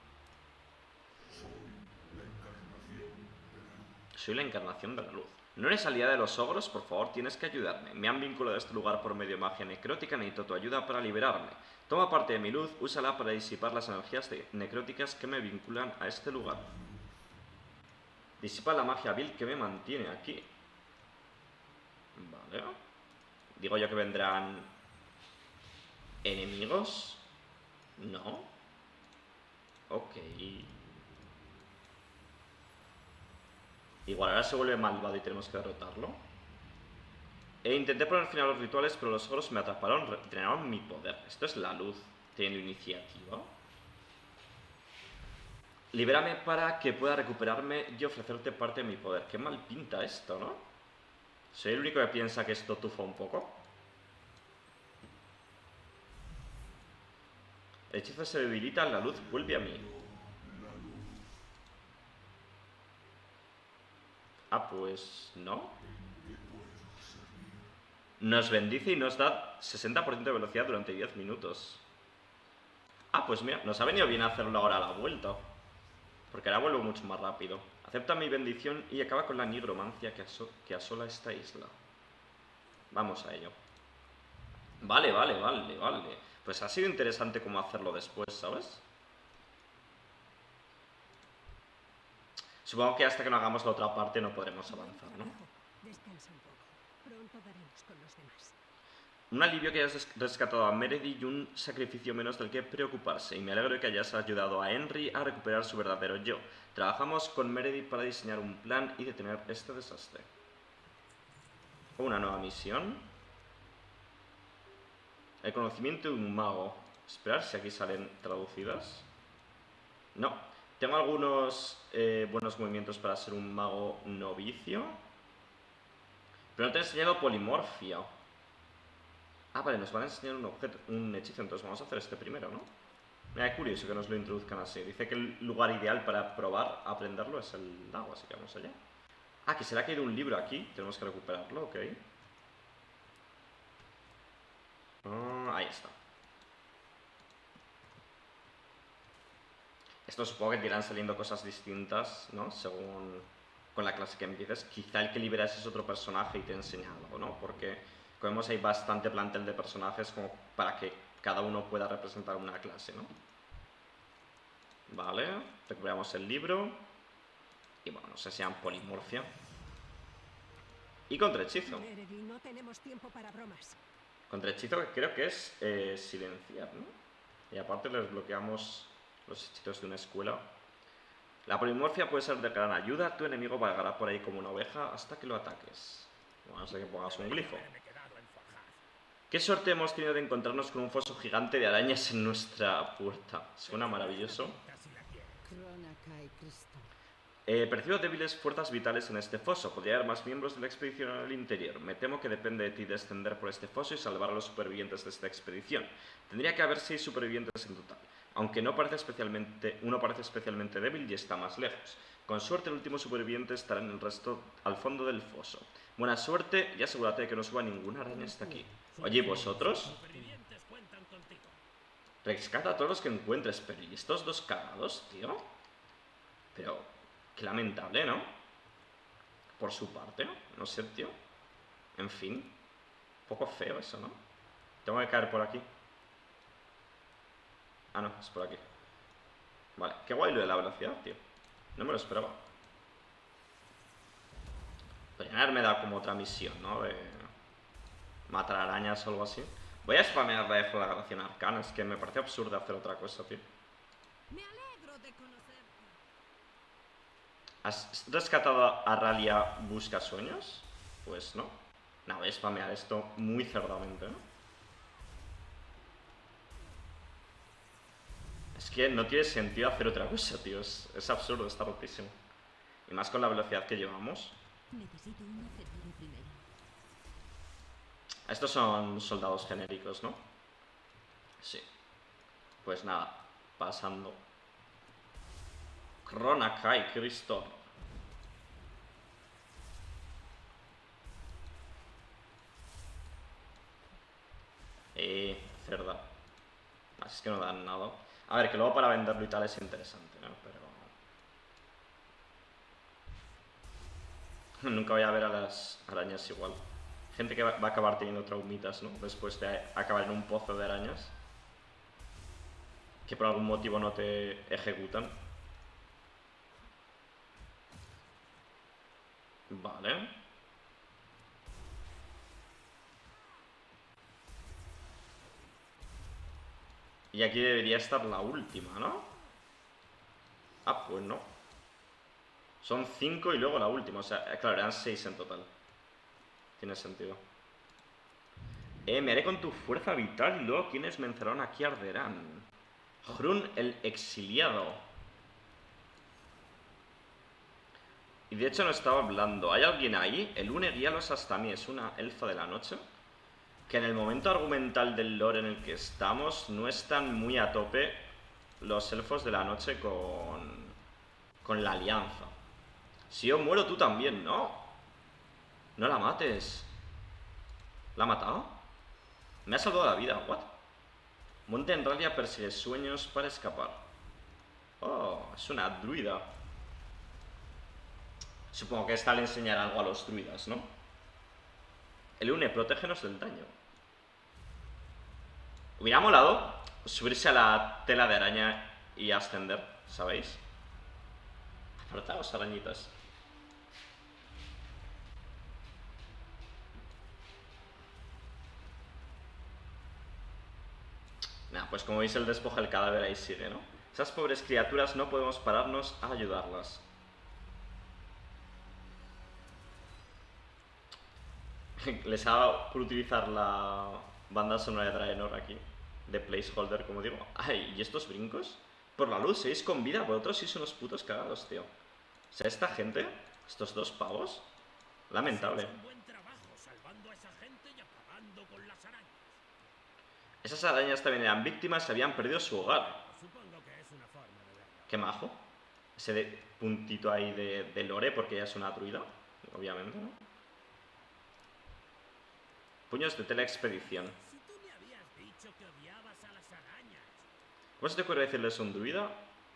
Soy la encarnación de la luz. No eres aliada de los ogros, por favor, tienes que ayudarme. Me han vinculado a este lugar por medio de magia necrótica, necesito tu ayuda para liberarme. Toma parte de mi luz, úsala para disipar las energías de necróticas que me vinculan a este lugar. Disipa la magia vil que me mantiene aquí. Vale. Digo yo que vendrán enemigos. No. Ok. Igual ahora se vuelve malvado y tenemos que derrotarlo. E intenté poner fin a los rituales, pero los ogros me atraparon, drenaron mi poder. Esto es la luz teniendo iniciativa. Libérame para que pueda recuperarme y ofrecerte parte de mi poder. Qué mal pinta esto, ¿no? ¿Soy el único que piensa que esto tufa un poco? El hechizo se debilita, la luz vuelve a mí. Ah, pues no. Nos bendice y nos da sesenta por ciento de velocidad durante diez minutos. Ah, pues mira, nos ha venido bien hacerlo ahora a la vuelta. Porque ahora vuelvo mucho más rápido. Acepta mi bendición y acaba con la nigromancia que, aso que asola esta isla. Vamos a ello. Vale, vale, vale, vale. Pues ha sido interesante cómo hacerlo después, ¿sabes? Supongo que hasta que no hagamos la otra parte no podremos avanzar, ¿no? Descansa un poco. Pronto daremos con los demás. Un alivio que hayas rescatado a Meredith y un sacrificio menos del que preocuparse. Y me alegro de que hayas ayudado a Henry a recuperar su verdadero yo. Trabajamos con Meredith para diseñar un plan y detener este desastre. Una nueva misión. El conocimiento de un mago. Esperar si aquí salen traducidas. No. Tengo algunos eh, buenos movimientos para ser un mago novicio. Pero no te he enseñado polimorfia. Ah, vale, nos van a enseñar un objeto, un hechizo. Entonces vamos a hacer este primero, ¿no? Mira, qué curioso que nos lo introduzcan así. Dice que el lugar ideal para probar aprenderlo es el lago, así que vamos allá. Ah, que se le ha caído un libro aquí. Tenemos que recuperarlo, ok. Ah, ahí está. Esto supongo que te irán saliendo cosas distintas, ¿no? Según con la clase que empieces. Quizá el que liberas es otro personaje y te enseña algo, ¿no? Porque, como vemos, hay bastante plantel de personajes como para que cada uno pueda representar una clase, ¿no? Vale, recuperamos el libro. Y bueno, nos enseñan polimorfia. Y contrahechizo. Neregi, no tenemos tiempo para bromas. Contrahechizo que creo que es eh, silenciar, ¿no? Y aparte les bloqueamos los hechizos de una escuela. La polimorfia puede ser de gran ayuda. Tu enemigo vagará por ahí como una oveja hasta que lo ataques. Bueno, hasta que pongas un glifo. Qué suerte hemos tenido de encontrarnos con un foso gigante de arañas en nuestra puerta. Suena maravilloso. Eh, percibo débiles fuerzas vitales en este foso. Podría haber más miembros de la expedición en el interior. Me temo que depende de ti descender por este foso y salvar a los supervivientes de esta expedición. Tendría que haber seis supervivientes en total. Aunque no parece especialmente, uno parece especialmente débil y está más lejos. Con suerte el último superviviente estará en el resto al fondo del foso. Buena suerte y asegúrate de que no suba ninguna araña hasta aquí. Oye, ¿y vosotros? Rescata a todos los que encuentres, pero ¿y estos dos cagados, tío? Pero, qué lamentable, ¿no? Por su parte, no sé, tío. En fin, un poco feo eso, ¿no? Tengo que caer por aquí. Ah, no, es por aquí. Vale, qué guay lo de la velocidad, tío. No me lo esperaba. Podrían haberme dado como otra misión, ¿no? De matar arañas o algo así. Voy a spamear la de flagelación arcana. Es que me parece absurdo hacer otra cosa, tío. Me alegro de conocerte. ¿Has rescatado a Ralia Buscasueños? Pues no. No, voy a spamear esto muy cerdamente, ¿no? Es que no tiene sentido hacer otra cosa, tío. Es, es absurdo, está rotísimo. Y más con la velocidad que llevamos. Necesito un objetivo primero. Estos son soldados genéricos, ¿no? Sí. Pues nada, pasando. Kronakai, Cristo. Eh, cerda. Así es que no dan nada. A ver, que luego para venderlo y tal es interesante, ¿no? Pero... nunca voy a ver a las arañas igual. Gente que va a acabar teniendo traumitas, ¿no? Después de acabar en un pozo de arañas. Que por algún motivo no te ejecutan. Vale. Y aquí debería estar la última, ¿no? Ah, pues no. Son cinco y luego la última. O sea, claro, eran seis en total. Tiene sentido. Eh, me haré con tu fuerza vital y luego quienes me encerraron aquí arderán. Hrun el exiliado. Y de hecho no estaba hablando. ¿Hay alguien ahí? El une guíalos hasta mí. Es una elfa de la noche. Que en el momento argumental del lore en el que estamos no están muy a tope los elfos de la noche con, con la alianza. Si yo muero, tú también, ¿no? No la mates. ¿La ha matado? Me ha salvado la vida, ¿what? Monte en Ralia persigue sueños para escapar. Oh, es una druida. Supongo que esta le enseñará algo a los druidas, ¿no? El une, protégenos del daño. Hubiera molado subirse a la tela de araña y ascender, ¿sabéis? Apartaos, arañitas. Nah, pues como veis el despoja del cadáver ahí sigue, ¿no? Esas pobres criaturas no podemos pararnos a ayudarlas. Les ha dado por utilizar la banda sonora de Draenor aquí. de placeholder, como digo. Ay, ¿y estos brincos? Por la luz, seis con vida, vosotros sois unos putos cagados, tío. O sea, esta gente, estos dos pavos, lamentable. Un buen trabajo salvando a esa gente y acabando con las arañas. Esas arañas también eran víctimas y habían perdido su hogar. Supongo que es una forma de verlo. Qué majo. Ese de puntito ahí de, de lore, porque ella es una druida, obviamente, ¿no? Puños de teleexpedición. Si tú me habías dicho que odiabas a las arañas. ¿Cómo se te ocurre decirles a un druida?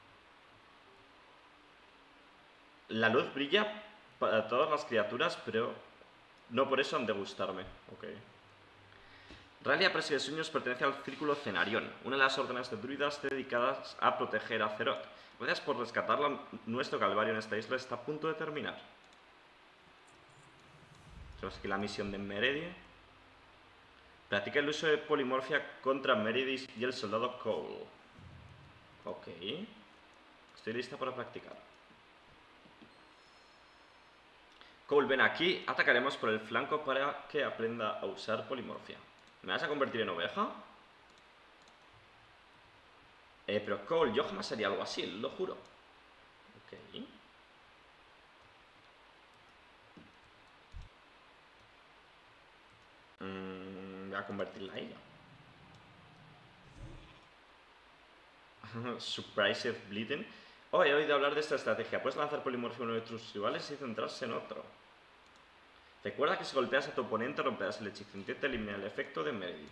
La luz brilla para todas las criaturas, pero no por eso han de gustarme. Ok. Ralia persigue sueños pertenece al Círculo Cenarión, una de las órdenes de druidas dedicadas a proteger a Azeroth. Gracias por rescatarla. Nuestro calvario en esta isla está a punto de terminar. Tenemos aquí la misión de Meredith. Practica el uso de polimorfia contra Meredith y el soldado Cole. Ok. Estoy lista para practicar. Cole, ven aquí. Atacaremos por el flanco para que aprenda a usar polimorfia. ¿Me vas a convertir en oveja? Eh, pero Cole, yo jamás haría algo así, lo juro. Ok. Mm, voy a convertirla a ella. Surprise Bleeding. Oh, he oído hablar de esta estrategia. Puedes lanzar polimorfia a uno de tus rivales y centrarse en otro. Recuerda que si golpeas a tu oponente romperás el hechizo. Intenta eliminar el efecto de Meredith.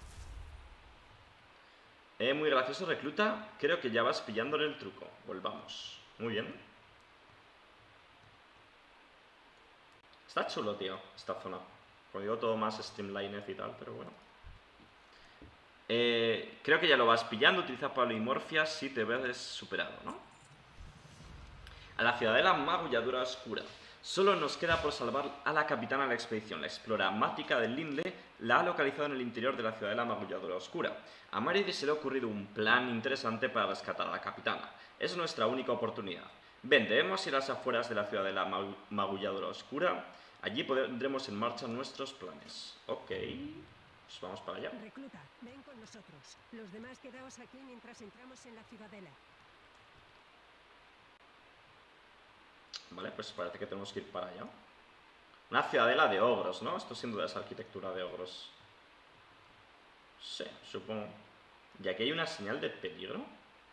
Eh, muy gracioso, recluta. Creo que ya vas pillándole el truco. Volvamos. Muy bien. Está chulo, tío, esta zona. Como digo, todo más streamlined y tal, pero bueno. Eh, creo que ya lo vas pillando. Utiliza polimorfia si te ves superado, ¿no? A la ciudadela magulladura oscura. Solo nos queda por salvar a la capitana de la expedición. La exploramática de Lindle la ha localizado en el interior de la ciudadela magulladura oscura. A Meredith se le ha ocurrido un plan interesante para rescatar a la capitana. Es nuestra única oportunidad. Ven, debemos ir a las afueras de la ciudadela magulladura oscura. Allí pondremos en marcha nuestros planes. Ok, pues vamos para allá. Recluta, ven con nosotros. Los demás quedaos aquí mientras entramos en la ciudadela. Vale, pues parece que tenemos que ir para allá. Una ciudadela de ogros, ¿no? Esto sin duda es arquitectura de ogros. Sí, supongo. Y aquí hay una señal de peligro.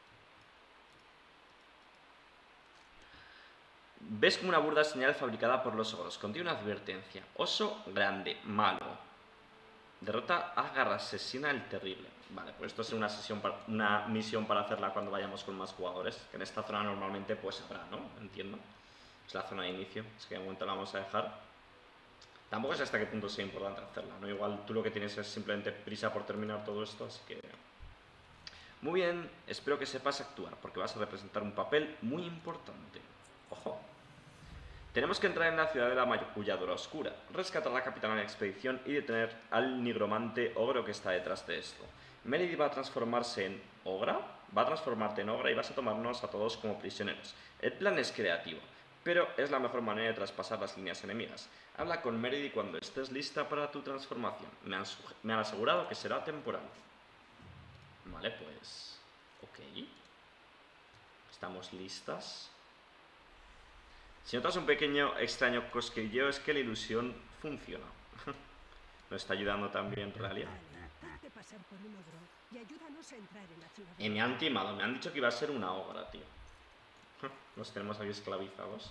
Ves como una burda señal fabricada por los ogros. Contiene una advertencia. Oso grande, malo. Derrota a Garra asesina el terrible. Vale, pues esto es una, sesión para, una misión para hacerla cuando vayamos con más jugadores. Que en esta zona normalmente pues habrá, ¿no? Entiendo. Es la zona de inicio. Es que de momento la vamos a dejar. Tampoco sé hasta qué punto sea importante hacerla, ¿no? Igual tú lo que tienes es simplemente prisa por terminar todo esto, así que... Muy bien, espero que sepas actuar, porque vas a representar un papel muy importante. ¡Ojo! Tenemos que entrar en la ciudad de la magulladura oscura, rescatar a la capitana de la expedición y detener al nigromante ogro que está detrás de esto. Meredith va a transformarse en ogra, va a transformarte en ogra y vas a tomarnos a todos como prisioneros. El plan es creativo, pero es la mejor manera de traspasar las líneas enemigas. Habla con Meredith cuando estés lista para tu transformación. Me han, me han asegurado que será temporal. Vale, pues... Ok. Estamos listas. Si notas un pequeño extraño cosquilleo es que la ilusión funciona. Nos está ayudando también Ralia. Hazte pasar por un ogro y ayúdanos a entrar en la ciudad. Y me han timado, me han dicho que iba a ser una ogra, tío. Nos tenemos aquí esclavizados.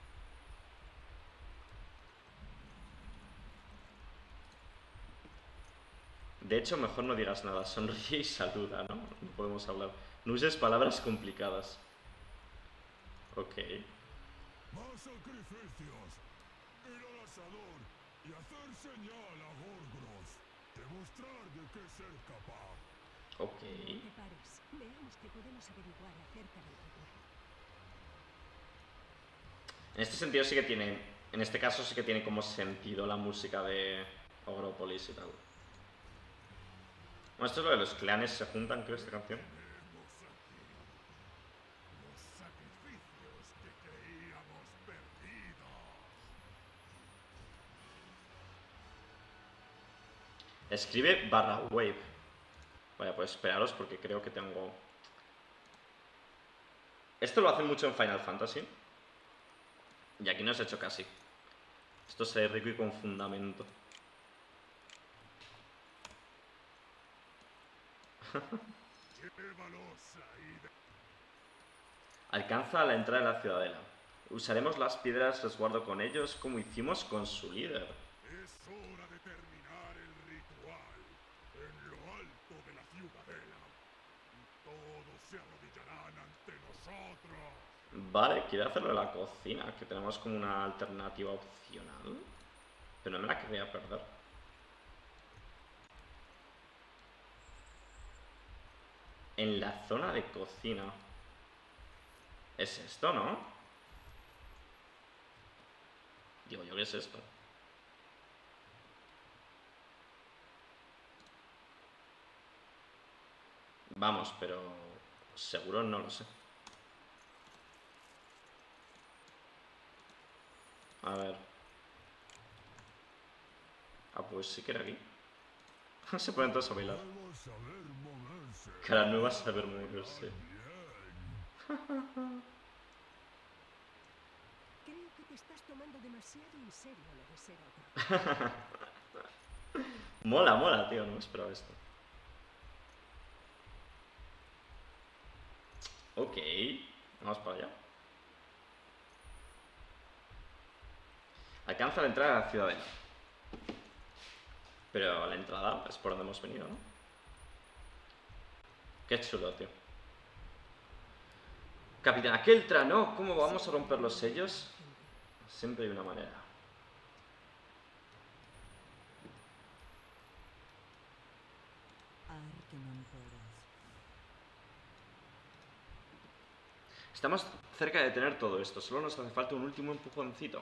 De hecho, mejor no digas nada, sonríe y saluda, ¿no? No podemos hablar. No uses palabras complicadas. Ok. Más sacrificios. Ir al asador y hacer señal a Gorgros. Demostrar de qué ser capaz. Ok. No te pares. Veamos qué podemos averiguar acerca del ritual. En este sentido sí que tiene... En este caso sí que tiene como sentido la música de Ogropolis y tal. Bueno, esto es lo de los clanes se juntan, creo, esta canción. Tenemos aquí los sacrificios que creíamos perdidos. Escribe barra wave. Vale, pues esperaros porque creo que tengo... Esto lo hacen mucho en Final Fantasy. Y aquí no se ha hecho casi. Esto es rico y con fundamento. Alcanza la entrada de la ciudadela. Usaremos las piedras resguardo con ellos como hicimos con su líder. Es hora de terminar el ritual en lo alto de la ciudadela. Y todos se arrodillarán ante nosotros. Vale, quiero hacerlo en la cocina, que tenemos como una alternativa opcional. Pero no me la quería perder. En la zona de cocina. Es esto, ¿no? Digo yo, ¿qué es esto? Vamos, pero seguro no lo sé. A ver. Ah, pues sí que era aquí. Se ponen todos a bailar. Nuevo saber moverse. Cara nueva saber moverse. Creo que te estás tomando demasiado en serio lo de ser ogro. Mola, mola, tío. No me esperaba esto. Ok. Vamos para allá. Alcanza la entrada a la ciudadela. Pero la entrada es por donde hemos venido, ¿no? Qué chulo, tío. Capitán Keltra, ¿no? ¿Cómo vamos a romper los sellos? Siempre hay una manera. Estamos cerca de tener todo esto. Solo nos hace falta un último empujoncito.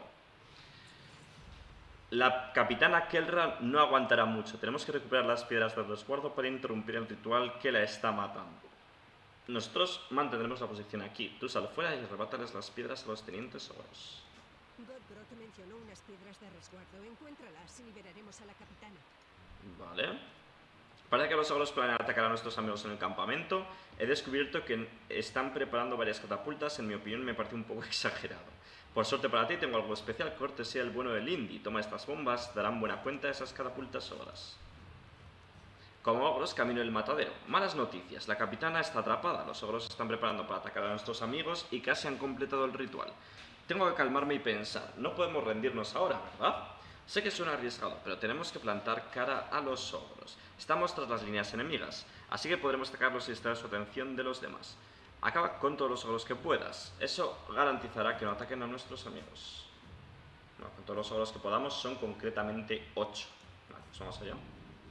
La capitana Kelra no aguantará mucho. Tenemos que recuperar las piedras del resguardo para interrumpir el ritual que la está matando. Nosotros mantendremos la posición aquí. Tú sal fuera y arrebátales las piedras a los tenientes ogros. Godbro te mencionó unas piedras de resguardo. Encuéntralas y liberaremos a la capitana. Vale. Parece que los ogros planean atacar a nuestros amigos en el campamento. He descubierto que están preparando varias catapultas. En mi opinión me parece un poco exagerado. Por suerte para ti tengo algo especial, cortesía el bueno de Lindy. Toma estas bombas, darán buena cuenta de esas catapultas ogras. Como ogros, camino el matadero. Malas noticias, la capitana está atrapada. Los ogros se están preparando para atacar a nuestros amigos y casi han completado el ritual. Tengo que calmarme y pensar. No podemos rendirnos ahora, ¿verdad? Sé que suena arriesgado, pero tenemos que plantar cara a los ogros. Estamos tras las líneas enemigas, así que podremos atacarlos y distraer su atención de los demás. Acaba con todos los ogros que puedas. Eso garantizará que no ataquen a nuestros amigos. No, con todos los ogros que podamos son concretamente ocho. Vale, pues vamos allá.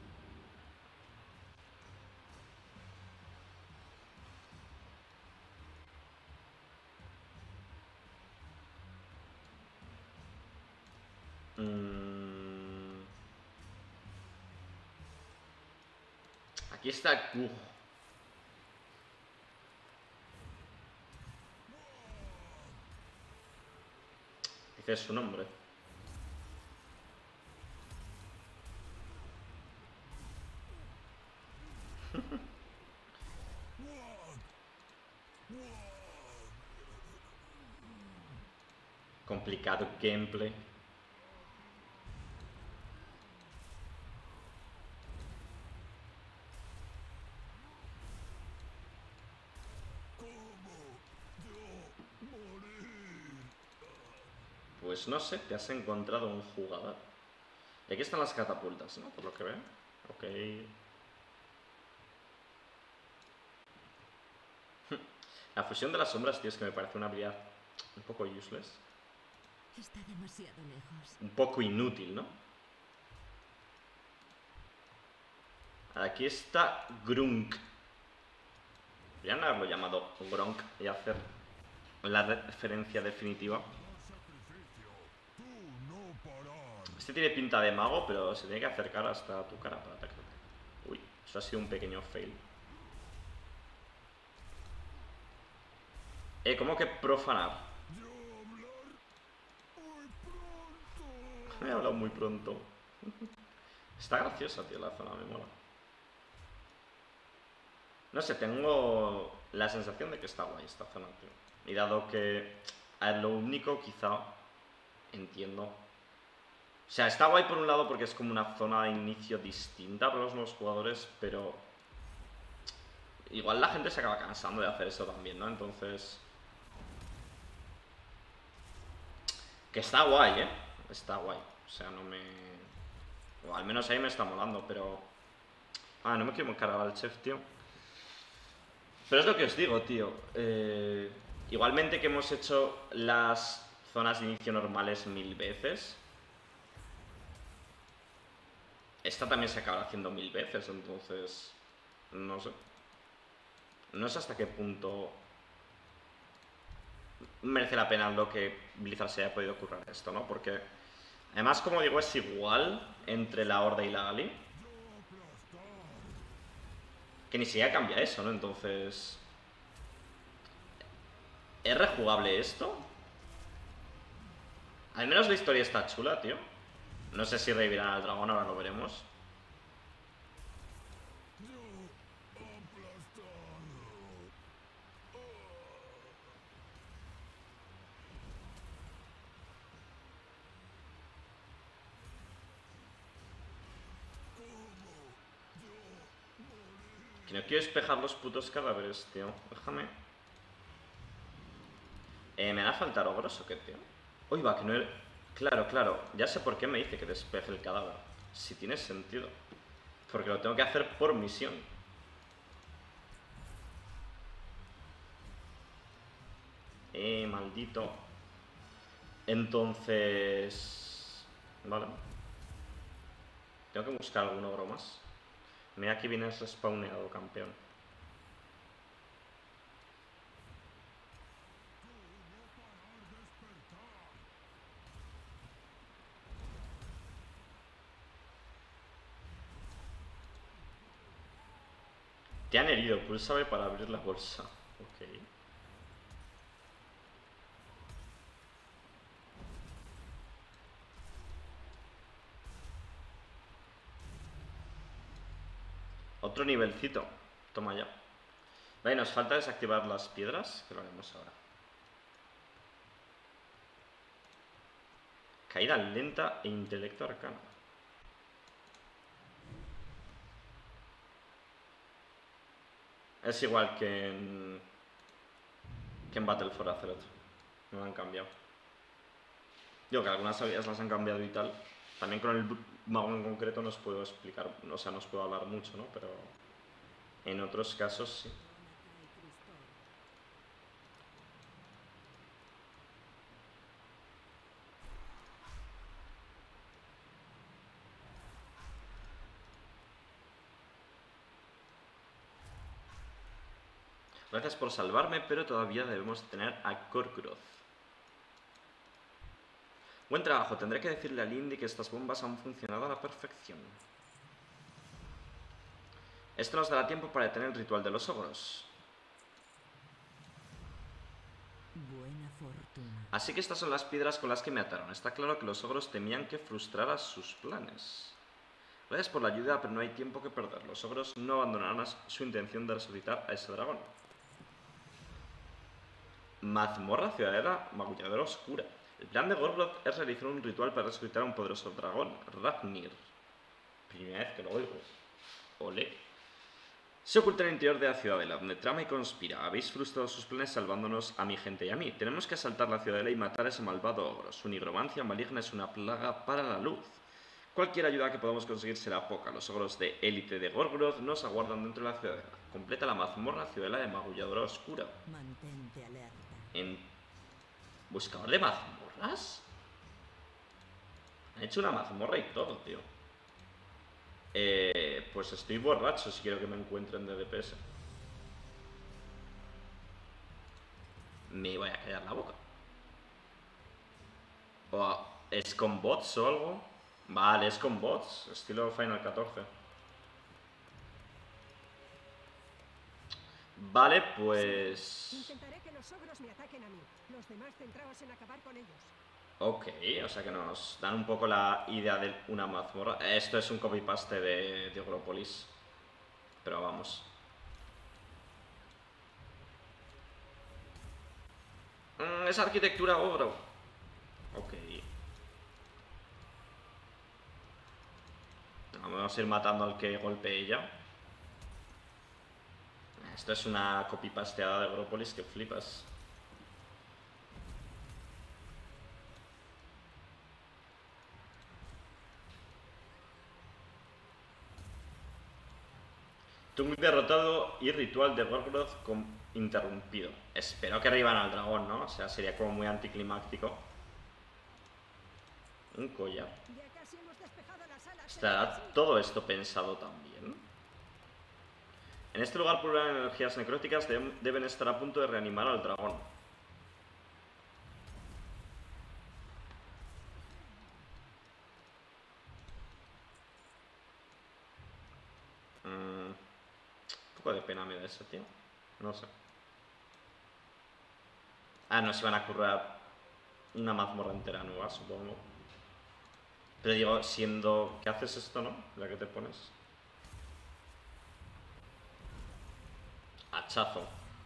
Mm. Aquí está Q. Dice su nombre. Complicado gameplay. Pues no sé, te has encontrado un jugador. Y aquí están las catapultas, ¿no? Por lo que veo. Ok. La fusión de las sombras, tío, es que me parece una habilidad un poco useless. Está demasiado lejos. Un poco inútil, ¿no? Aquí está Grunk. Podrían haberlo llamado Gronk y hacer la referencia definitiva. Este tiene pinta de mago, pero se tiene que acercar hasta tu cara para atacar. Uy, eso ha sido un pequeño fail. Eh, ¿cómo que profanar? He hablado muy pronto. Está graciosa, tío, la zona, me mola. No sé, tengo la sensación de que está guay esta zona, tío. Y dado que... A ver, lo único quizá... Entiendo. O sea, está guay por un lado porque es como una zona de inicio distinta para los nuevos jugadores, pero... Igual la gente se acaba cansando de hacer eso también, ¿no? Entonces... Que está guay, ¿eh? Está guay. O sea, no me... O al menos ahí me está molando, pero... Ah, no me quiero cargar al chef, tío. Pero es lo que os digo, tío. Eh... Igualmente que hemos hecho las zonas de inicio normales mil veces, esta también se acaba haciendo mil veces, entonces... No sé. No sé hasta qué punto merece la pena lo que Blizzard se haya podido currar esto, ¿no? Porque, además, como digo, es igual entre la Horda y la Ali, que ni siquiera cambia eso, ¿no? Entonces... ¿Es rejugable esto? Al menos la historia está chula, tío. No sé si revivirán al dragón, ahora lo veremos. Que no quiero despejar los putos cadáveres, tío. Déjame. Eh, ¿Me van a faltar ogros o qué, tío? Uy, va, que no... Claro, claro. Ya sé por qué me dice que despeje el cadáver. Si tiene sentido. Porque lo tengo que hacer por misión. Eh, maldito. Entonces... Vale. Tengo que buscar algún ogro más. Mira, aquí vienes respawneado, campeón. Te han herido, pulsa para abrir la bolsa. Ok. Otro nivelcito. Toma ya. Vale, nos falta desactivar las piedras, que lo haremos ahora. Caída lenta e intelecto arcano. Es igual que en... que en Battle for Azeroth. No lo han cambiado. Digo que algunas habilidades las han cambiado y tal. También con el mago en concreto no os puedo explicar, o sea, no os puedo hablar mucho, ¿no? Pero en otros casos sí. Gracias por salvarme, pero todavía debemos tener a Gorgoroth. Buen trabajo, tendré que decirle a Lindy que estas bombas han funcionado a la perfección. Esto nos dará tiempo para detener el ritual de los ogros. Buena fortuna. Así que estas son las piedras con las que me ataron. Está claro que los ogros temían que frustrara sus planes. Gracias por la ayuda, pero no hay tiempo que perder. Los ogros no abandonarán su intención de resucitar a ese dragón. Mazmorra ciudadela magulladora oscura. El plan de Gorgoroth es realizar un ritual para resucitar a un poderoso dragón, Ragnir. Primera vez que lo oigo. Ole. Se oculta en el interior de la ciudadela, donde trama y conspira. Habéis frustrado sus planes salvándonos a mi gente y a mí. Tenemos que asaltar la ciudadela y matar a ese malvado ogro. Su nigromancia maligna es una plaga para la luz. Cualquier ayuda que podamos conseguir será poca. Los ogros de élite de Gorgoroth nos aguardan dentro de la ciudadela. Completa la mazmorra ciudadela de magulladora oscura. Mantente alerta. En buscador de mazmorras. Han hecho una mazmorra y todo, tío. Eh, pues estoy borracho si quiero que me encuentren de D P S. Me voy a callar la boca. O es con bots o algo. Vale, es con bots, estilo Final catorce. Vale, pues... Intentaré que los ogros me ataquen a mí. Los demás centraos en acabar con ellos. Ok, o sea que nos dan un poco la idea de una mazmorra. Esto es un copy-paste de, de Ogropolis. Pero vamos. Mm, esa arquitectura obra. Ok. Vamos a ir matando al que golpee ella. Esto es una copy-pasteada de Agrópolis que flipas. Tung derrotado y ritual de Gorgoroth interrumpido. Espero que revivan al dragón, ¿no? O sea, sería como muy anticlimáctico. Un collar. Ya casi hemos despejado las alas. ¿Estará todo esto pensado también? En este lugar pulveran energías necróticas, deben, deben estar a punto de reanimar al dragón. Mm, un poco de pena me da eso, tío. No sé. Ah, no, se van a currar una mazmorra entera nueva, supongo. Pero digo, siendo... ¿Qué haces esto, no? La que te pones. Hachazo.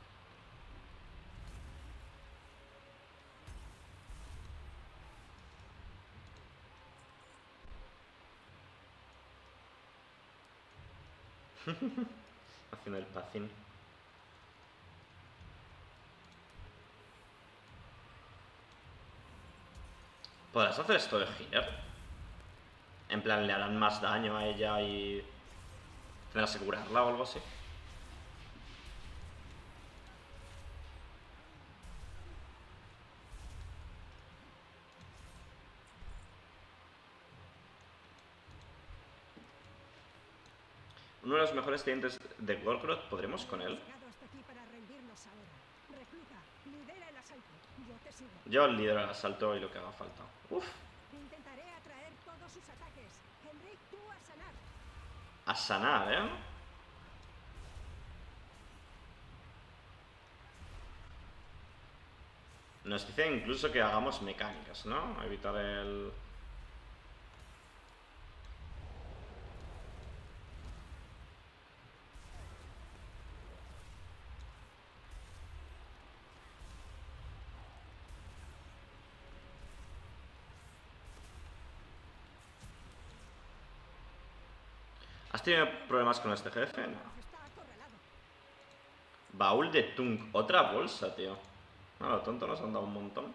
Haciendo el pacín. ¿Podrás hacer esto de healer? En plan, le harán más daño a ella y... tendrás que curarla o algo así. Uno de los mejores clientes de Gorgoroth, ¿podremos con él? Llegado hasta aquí para rendirnos ahora. Recluta, lidera el asalto. Yo te sigo. Yo lidero el asalto y lo que haga falta. Uf. Intentaré atraer todos sus ataques. Henrik, tú a sanar. A sanar, ¿eh? Nos dice incluso que hagamos mecánicas, ¿no? Evitar el... ¿Has tenido problemas con este jefe? No. Está acorralado. Baúl de Tung. Otra bolsa, tío. No, lo tonto nos han dado un montón.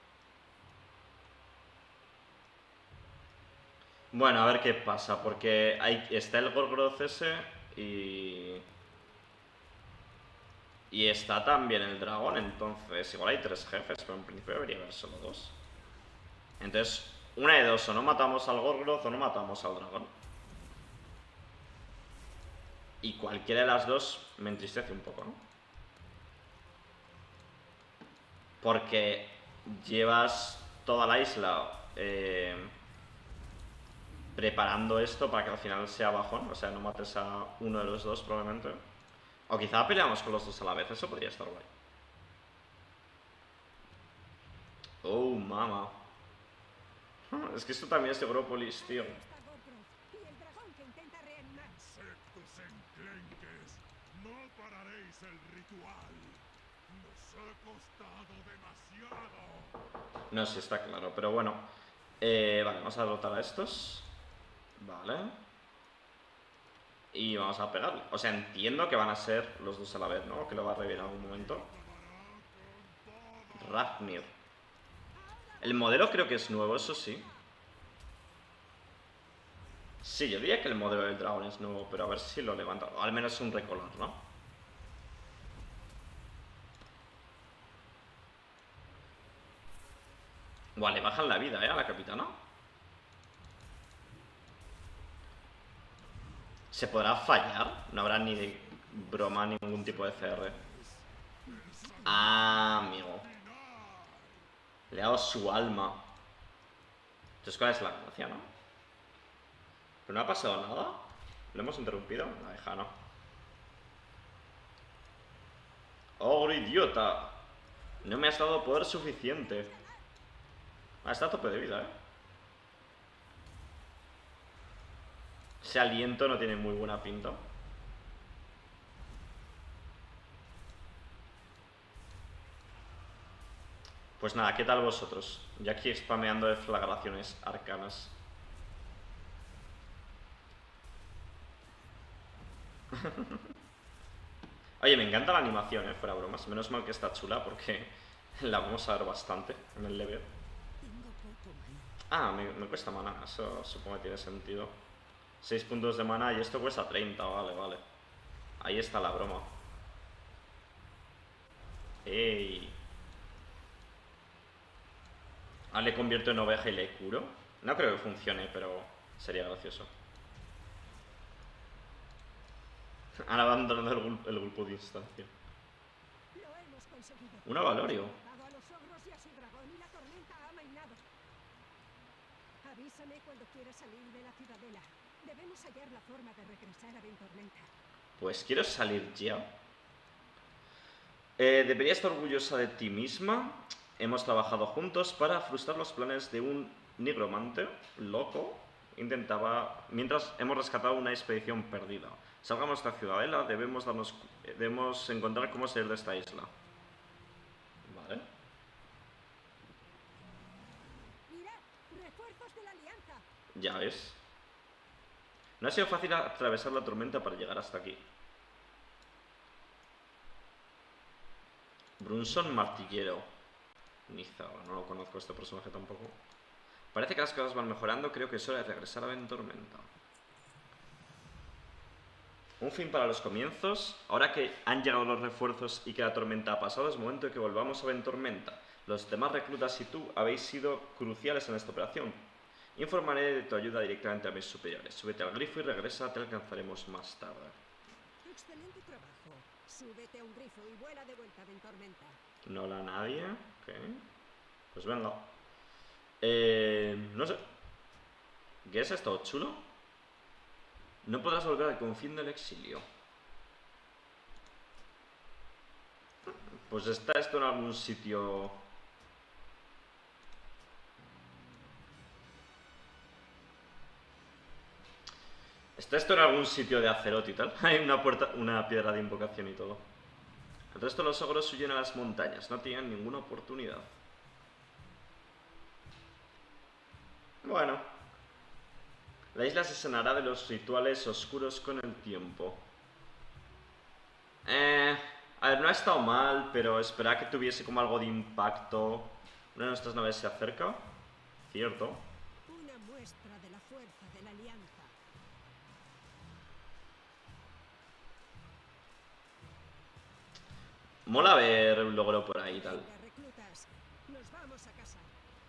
Bueno, a ver qué pasa. Porque hay, está el Gorgoroth ese y... Y está también el dragón. Entonces, igual hay tres jefes, pero en principio debería haber solo dos. Entonces, una de dos. O no matamos al Gorgoroth o no matamos al dragón. Y cualquiera de las dos me entristece un poco, ¿no? Porque llevas toda la isla eh, preparando esto para que al final sea bajón. O sea, no mates a uno de los dos probablemente. O quizá peleamos con los dos a la vez. Eso podría estar guay. Oh, mama. Es que esto también es de Agrópolis, tío. Está Gorgoroth y el dragón que intenta reanimar. Insectos enclenques, no pararéis el ritual. Nos ha costado demasiado. No sé, está claro, pero bueno. Eh, vale, vamos a derrotar a estos. Vale. Y vamos a pegarle. O sea, entiendo que van a ser los dos a la vez, ¿no? Que lo va a revivir en algún momento. Ragnir. El modelo creo que es nuevo, eso sí. Sí, yo diría que el modelo del dragón es nuevo, pero a ver si lo levanta. O al menos un recolor, ¿no? Buah, le bajan la vida, ¿eh? A la capitana. ¿Se podrá fallar? No habrá ni de broma ningún tipo de C R. Ah, amigo. Le ha dado su alma. Entonces, ¿cuál es la gracia, no? ¿Pero no ha pasado nada? ¿Lo hemos interrumpido? La deja, no. ¡Oh, idiota! No me has dado poder suficiente. Ah, está a tope de vida, ¿eh? Ese aliento no tiene muy buena pinta. Pues nada, ¿qué tal vosotros? Ya aquí spameando de flagraciones arcanas. Oye, me encanta la animación, eh, fuera bromas. Menos mal que está chula porque la vamos a ver bastante en el level. Tengo poco maná. Ah, me, me cuesta mana, eso supongo que tiene sentido. seis puntos de mana y esto cuesta treinta, vale, vale. Ahí está la broma. ¡Ey! Ah, le convierto en oveja y le curo. No creo que funcione, pero sería gracioso. Han abandonado el, gul- el grupo de instancia. Lo hemos conseguido. Una Valorio. Hemos derrotado a los ogros y a su dragón y la tormenta ha amainado. Avísame cuando quieras salir de la ciudadela. Debemos hallar la forma de regresar a Ventormenta. Pues quiero salir ya. Eh, deberías estar orgullosa de ti misma. Hemos trabajado juntos para frustrar los planes de un nigromante loco. Intentaba, mientras hemos rescatado una expedición perdida. Salgamos de esta ciudadela, debemos darnos, debemos encontrar cómo salir de esta isla. Vale. Mirad, refuerzos de la alianza. Ya ves. No ha sido fácil atravesar la tormenta para llegar hasta aquí. Brunson Martillero. Nizao, no lo conozco este personaje tampoco. Parece que las cosas van mejorando, creo que es hora de regresar a Ventormenta. Un fin para los comienzos. Ahora que han llegado los refuerzos y que la tormenta ha pasado, es momento de que volvamos a Ventormenta. Los demás reclutas y tú habéis sido cruciales en esta operación. Informaré de tu ayuda directamente a mis superiores. Súbete al grifo y regresa, te alcanzaremos más tarde. Excelente trabajo. Súbete a un grifo y vuela de vuelta a Ventormenta. No la nadie. Ok. Pues venga. Eh, no sé. ¿Qué es esto? ¿Chulo? No podrás volver al confín del exilio. Pues está esto en algún sitio. Está esto en algún sitio de Azeroth y tal. Hay una puerta, una piedra de invocación y todo. El resto de los ogros huyen a las montañas. No tienen ninguna oportunidad. Bueno. La isla se sanará de los rituales oscuros con el tiempo. Eh, a ver, no ha estado mal, pero esperaba que tuviese como algo de impacto. Una de nuestras naves se acerca. Cierto. Una muestra de la fuerza de la alianza. Mola ver un logro por ahí y tal. Venga, reclutas, nos vamos a casa.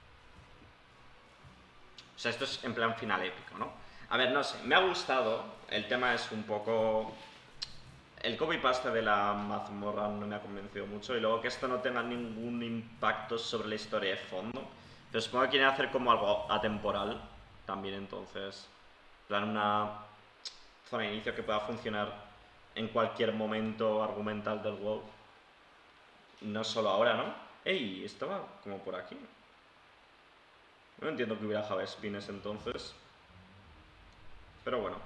O sea, esto es en plan final épico, ¿no? A ver, no sé, me ha gustado. El tema es un poco... El copy-paste de la mazmorra no me ha convencido mucho. Y luego que esto no tenga ningún impacto sobre la historia de fondo. Pero supongo que quieren hacer como algo atemporal también, entonces. En plan, una zona de inicio que pueda funcionar en cualquier momento argumental del WoW. No solo ahora, ¿no? ¡Ey! Estaba como por aquí. No entiendo que hubiera Java Spines entonces. Pero bueno.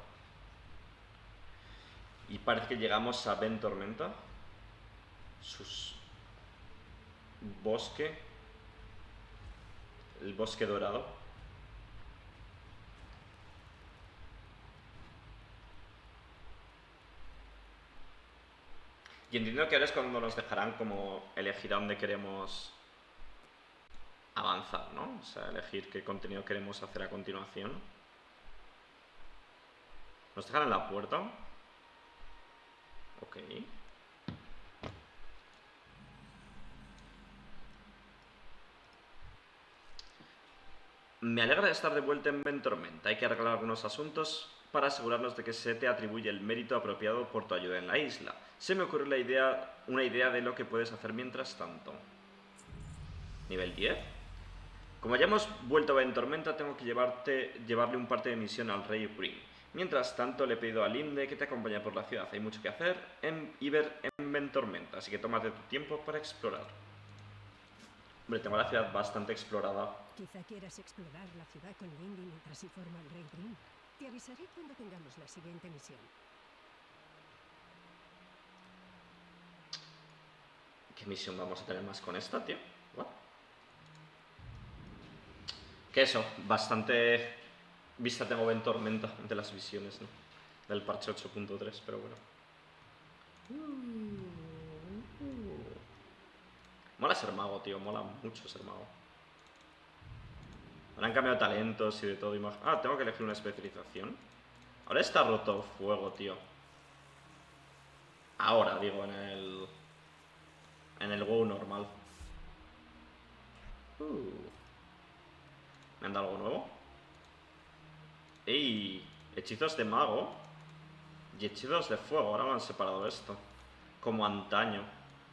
Y parece que llegamos a Ventormenta. Sus... Bosque. El bosque dorado. Y entiendo que ahora es cuando nos dejarán como elegir a dónde queremos avanzar, ¿no? O sea, elegir qué contenido queremos hacer a continuación. ¿Nos dejan en la puerta? Ok. Me alegra de estar de vuelta en Ventormenta. Hay que arreglar algunos asuntos para asegurarnos de que se te atribuye el mérito apropiado por tu ayuda en la isla. Se me ocurre la idea, una idea de lo que puedes hacer mientras tanto. ¿Nivel diez? Como ya hemos vuelto a Ventormenta, tengo que llevarte, llevarle un parte de misión al rey Green. Mientras tanto, le he pedido a Linde que te acompañe por la ciudad. Hay mucho que hacer en, y ver en Ventormenta, así que tómate tu tiempo para explorar. Hombre, tengo la ciudad bastante explorada. Quizá quieras explorar la ciudad con Lindy mientras se forma el Rey Green. Te avisaré cuando tengamos la siguiente misión. ¿Qué misión vamos a tener más con esta, tío? ¿What? Que eso, bastante vista tengo en Tormenta de las visiones, ¿no? Del parche ocho punto tres, pero bueno. Mola ser mago, tío, mola mucho ser mago. Ahora han cambiado talentos y de todo. Ah, tengo que elegir una especialización. Ahora está roto fuego, tío. Ahora, digo, en el... En el WoW normal. Uh. ¿Me han dado algo nuevo? ¡Ey! Hechizos de mago y hechizos de fuego. Ahora lo han separado esto. Como antaño.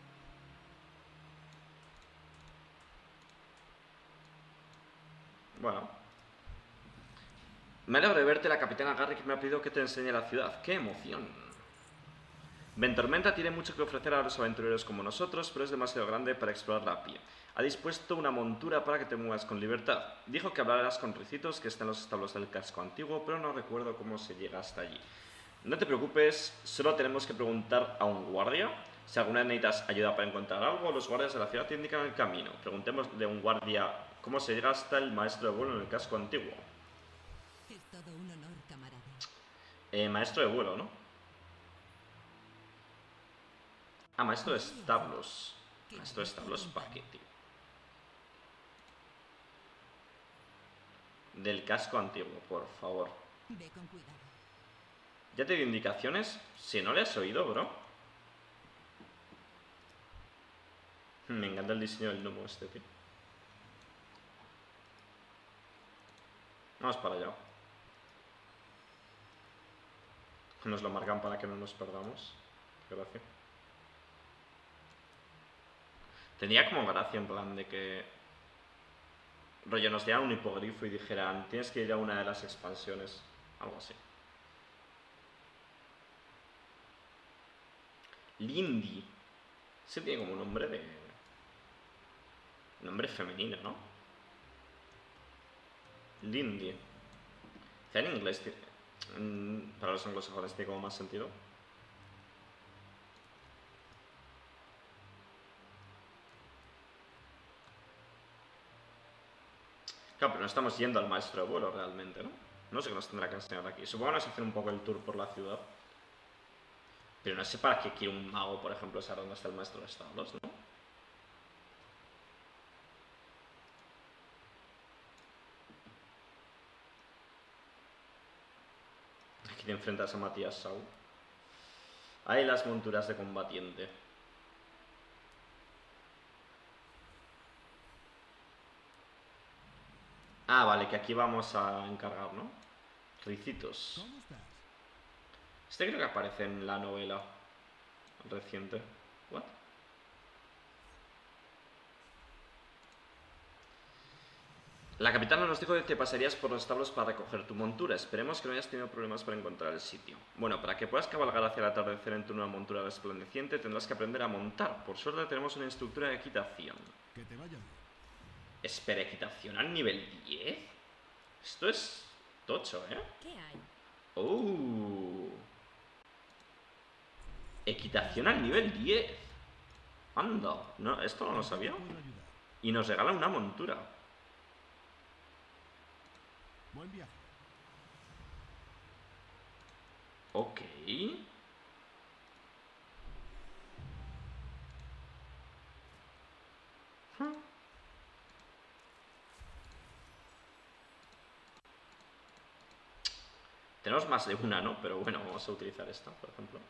Bueno. Me alegro de verte. La capitana Garrick me ha pedido que te enseñe la ciudad. ¡Qué emoción! Ventormenta tiene mucho que ofrecer a los aventureros como nosotros, pero es demasiado grande para explorarla a pie. Ha dispuesto una montura para que te muevas con libertad. Dijo que hablarás con Ricitos, que está en los establos del casco antiguo, pero no recuerdo cómo se llega hasta allí. No te preocupes, solo tenemos que preguntar a un guardia. Si alguna vez necesitas ayuda para encontrar algo, los guardias de la ciudad te indican el camino. Preguntemos de un guardia cómo se llega hasta el maestro de vuelo en el casco antiguo. Es todo un honor, camarada. Eh, maestro de vuelo, ¿no? Ah, maestro de establos. Maestro de establos, ¿para qué, tío? Del casco antiguo, por favor. Ve con cuidado. ¿Ya te dio indicaciones? Si no le has oído, bro. Me encanta el diseño del gnomo este, tío. Vamos para allá. Nos lo marcan para que no nos perdamos. Gracias. Tendría como gracia en plan de que... rollo, nos dieran un hipogrifo y dijeran tienes que ir a una de las expansiones. Algo así. Lindy. Ese tiene como un nombre de... nombre femenino, ¿no? Lindy. En inglés tiene... para los anglosajones tiene como más sentido. Claro, pero no estamos yendo al maestro de vuelo realmente, ¿no? No sé qué nos tendrá que enseñar aquí. Supongo que nos hacer un poco el tour por la ciudad. Pero no sé para qué quiere un mago, por ejemplo, saber dónde está el maestro de establos, ¿no? Aquí te enfrentas a Matías Sau. Hay las monturas de combatiente. Ah, vale, que aquí vamos a encargar, ¿no? Ricitos. ¿Cómo estás? Este creo que aparece en la novela reciente. ¿What? La capitana nos dijo que pasarías por los establos para recoger tu montura. Esperemos que no hayas tenido problemas para encontrar el sitio. Bueno, para que puedas cabalgar hacia el atardecer en tu nueva montura resplandeciente, tendrás que aprender a montar. Por suerte tenemos una instructora de equitación. Que te vaya bien. Espera, ¿equitación al nivel diez? Esto es tocho, ¿eh? ¿Qué hay? ¡Oh! Equitación al nivel diez. Anda, no, esto no lo sabía. Puedo ayudar. Y nos regala una montura. Buen viaje. Ok. Huh. Tenemos más de una, ¿no? Pero bueno, vamos a utilizar esta, por ejemplo.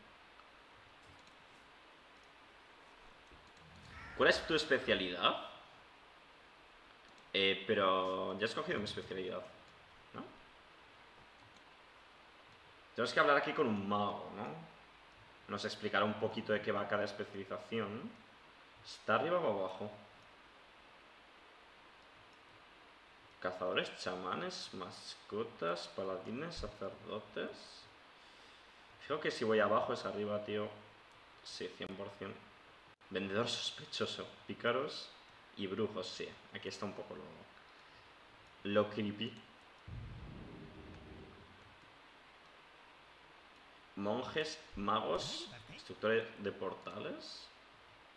¿Cuál es tu especialidad? Eh, pero ya has cogido mi especialidad, ¿no? Tenemos que hablar aquí con un mago, ¿no? Nos explicará un poquito de qué va cada especialización. ¿Está arriba o abajo? Cazadores, chamanes, mascotas, paladines, sacerdotes... Fijo que si voy abajo es arriba, tío. Sí, cien por cien. Vendedor sospechoso, pícaros y brujos, sí. Aquí está un poco lo, lo creepy. Monjes, magos, instructores de portales.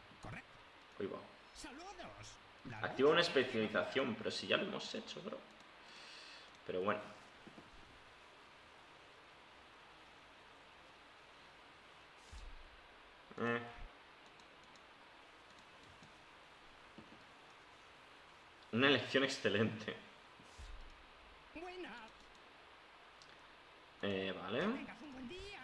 Correcto. Uy, va. Saludos. La Activa una luz- especialización, pero si ya lo hemos hecho, bro. Pero bueno. Eh. Una elección excelente. Buena. Eh, vale. Tengas un buen día.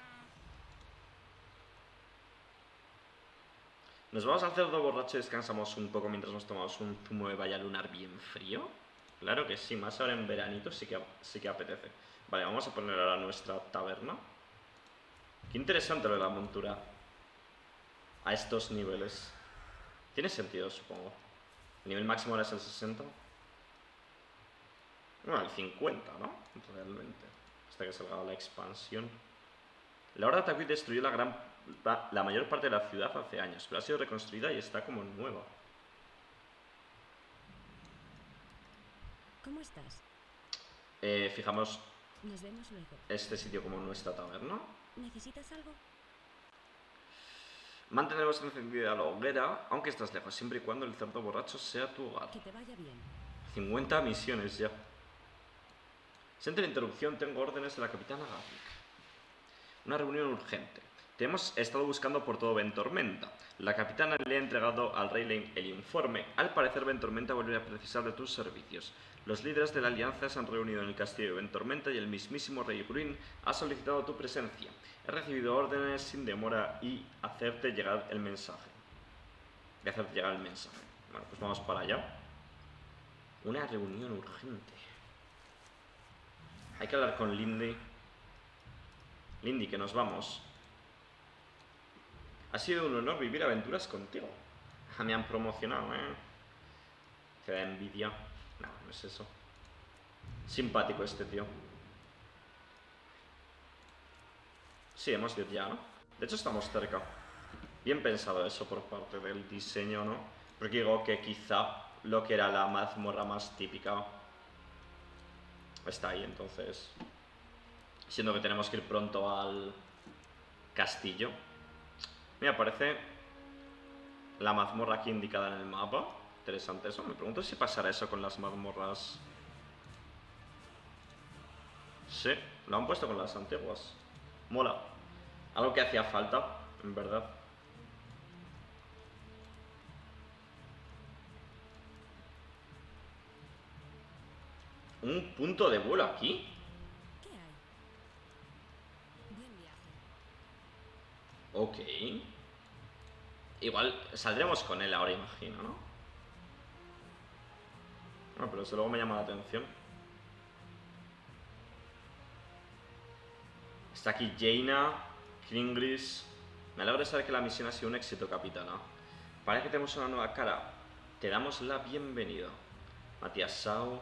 Nos vamos al cerdo borracho y descansamos un poco mientras nos tomamos un zumo de valla lunar bien frío. Claro que sí, más ahora en veranito sí que, sí que apetece. Vale, vamos a poner ahora nuestra taberna. Qué interesante lo de la montura a estos niveles. Tiene sentido, supongo. El nivel máximo ahora es el sesenta. Bueno, el cincuenta, ¿no? Realmente. Hasta que salga la expansión. La Horda atacó y destruyó la, gran, la, la mayor parte de la ciudad hace años, pero ha sido reconstruida y está como nueva. ¿Cómo estás? Eh, fijamos Nos vemos luego. este sitio como nuestra taberna. ¿Necesitas algo? Mantenemos encendida la hoguera, aunque estás lejos, siempre y cuando el cerdo borracho sea tu hogar. Que te vaya bien. cincuenta misiones ya. Siente la interrupción, tengo órdenes de la capitana Garlic. Una reunión urgente. Te hemos estado buscando por todo Ventormenta. La capitana le ha entregado al rey Lane el informe. Al parecer Ventormenta vuelve a precisar de tus servicios. Los líderes de la alianza se han reunido en el castillo de Ventormenta y el mismísimo rey Bruin ha solicitado tu presencia. He recibido órdenes sin demora y hacerte llegar el mensaje. De hacerte llegar el mensaje. Bueno, pues vamos para allá. Una reunión urgente. Hay que hablar con Lindy. Lindy, que nos vamos. Ha sido un honor vivir aventuras contigo. Me han promocionado, ¿eh? Que da envidia. No, no es eso. Simpático este tío. Sí, hemos ido ya, ¿no? De hecho estamos cerca. Bien pensado eso por parte del diseño, ¿no? Porque digo que quizá lo que era la mazmorra más típica está ahí, entonces... Siendo que tenemos que ir pronto al castillo. Mira, aparece la mazmorra aquí indicada en el mapa. Interesante eso. Me pregunto si pasará eso con las mazmorras. Sí, lo han puesto con las antiguas. Mola. Algo que hacía falta, en verdad. ¿Un punto de vuelo aquí? ¿Qué hay? Buen viaje. Ok. Igual saldremos con él ahora, imagino, ¿no? Bueno, pero desde luego me llama la atención. Está aquí Jaina, Kringris. Me alegra saber que la misión ha sido un éxito, capitana. Parece que tenemos una nueva cara. Te damos la bienvenida. Matías Sau.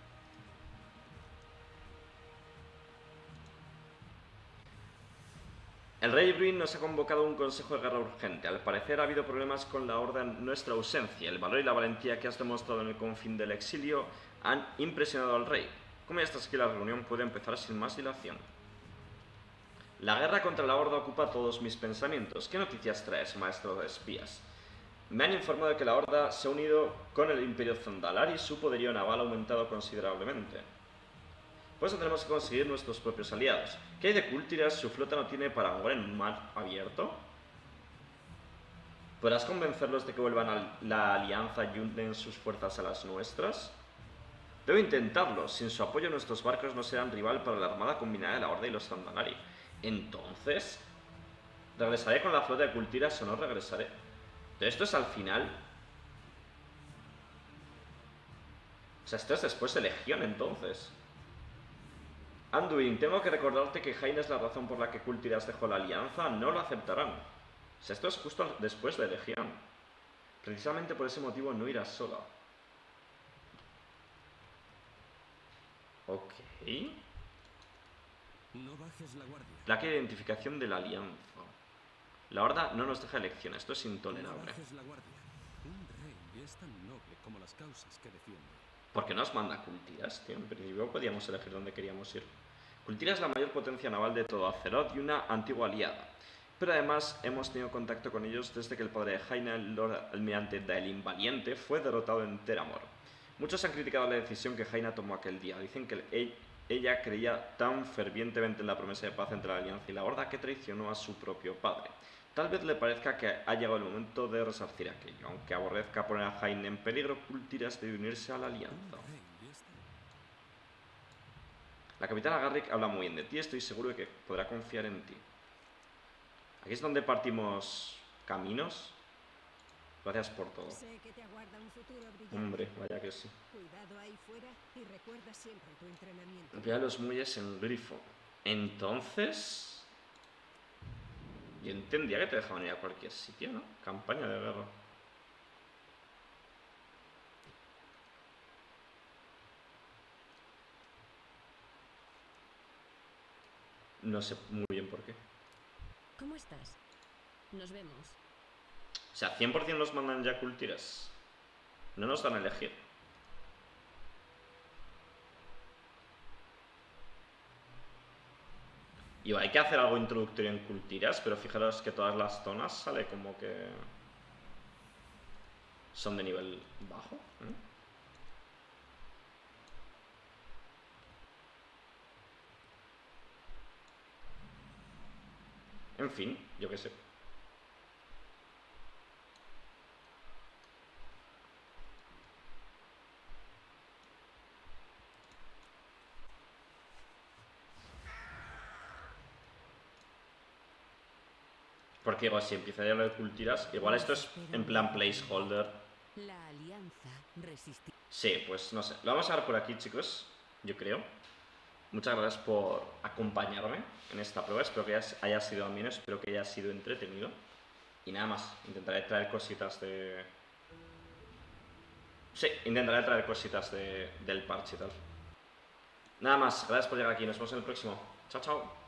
El rey Bruin nos ha convocado a un consejo de guerra urgente. Al parecer ha habido problemas con la Horda en nuestra ausencia. El valor y la valentía que has demostrado en el confín del exilio han impresionado al rey. Como ya estás aquí, la reunión puede empezar sin más dilación. La guerra contra la Horda ocupa todos mis pensamientos. ¿Qué noticias traes, maestro de espías? Me han informado de que la Horda se ha unido con el Imperio Zandalar y su poderío naval ha aumentado considerablemente. Por eso tenemos que conseguir nuestros propios aliados. ¿Qué hay de Kultiras? ¿Su flota no tiene parangón en un mar abierto? ¿Podrás convencerlos de que vuelvan a la alianza y unen sus fuerzas a las nuestras? Debo intentarlo. Sin su apoyo nuestros barcos no serán rival para la armada combinada de la Horda y los Zandalari. Entonces, ¿regresaré con la flota de Kultiras o no regresaré? Pero esto es al final. O sea, esto es después de Legión, entonces. Anduin, tengo que recordarte que Jaina es la razón por la que Kultiras dejó la alianza. No lo aceptarán. O sea, esto es justo después de Legión. Precisamente por ese motivo no irás sola. Ok. No bajes la guardia. Placa de identificación de la alianza. La Horda no nos deja elección. Esto es No intolerable. bajes la guardia. Un rey es tan noble como las causas que defiende. ¿Por qué nos manda Kultiras, tío? En principio podíamos elegir dónde queríamos ir. Kultiras es la mayor potencia naval de todo Azeroth y una antigua aliada. Pero además hemos tenido contacto con ellos desde que el padre de Jaina, el Lord Almirante Daelin Valiente, fue derrotado en Teramor. Muchos han criticado la decisión que Jaina tomó aquel día. Dicen que el- ella creía tan fervientemente en la promesa de paz entre la Alianza y la Horda que traicionó a su propio padre. Tal vez le parezca que ha llegado el momento de resarcir aquello. Aunque aborrezca poner a Jaina en peligro, Kul Tiras debe unirse a la Alianza. Un rey y esta... La capitana Garrick habla muy bien de ti, estoy seguro de que podrá confiar en ti. Aquí es donde partimos caminos. Gracias por todo. Sé que te aguarda un futuro brillante. Hombre, vaya que sí. Cuidado ahí fuera y recuerda siempre tu entrenamiento. Ve a los muelles en Grifo. Entonces... Yo entendía que te dejaban ir a cualquier sitio, ¿no? Campaña de guerra. No sé muy bien por qué. ¿Cómo estás? Nos vemos. O sea, cien por cien nos mandan ya Kul Tiras. No nos dan a elegir. Y hay que hacer algo introductorio en Kul Tiras, pero fijaros que todas las zonas sale como que... son de nivel bajo, ¿eh? En fin, yo qué sé. Porque digo, si empieza a lo de Kul Tiras, igual esto es en plan placeholder. La alianza resistirá. Sí, pues no sé. Lo vamos a ver por aquí, chicos, yo creo. Muchas gracias por acompañarme en esta prueba. Espero que haya sido ameno, espero que haya sido entretenido. Y nada más, intentaré traer cositas de... Sí, intentaré traer cositas de, del parche y tal. Nada más, gracias por llegar aquí. Nos vemos en el próximo. Chao, chao.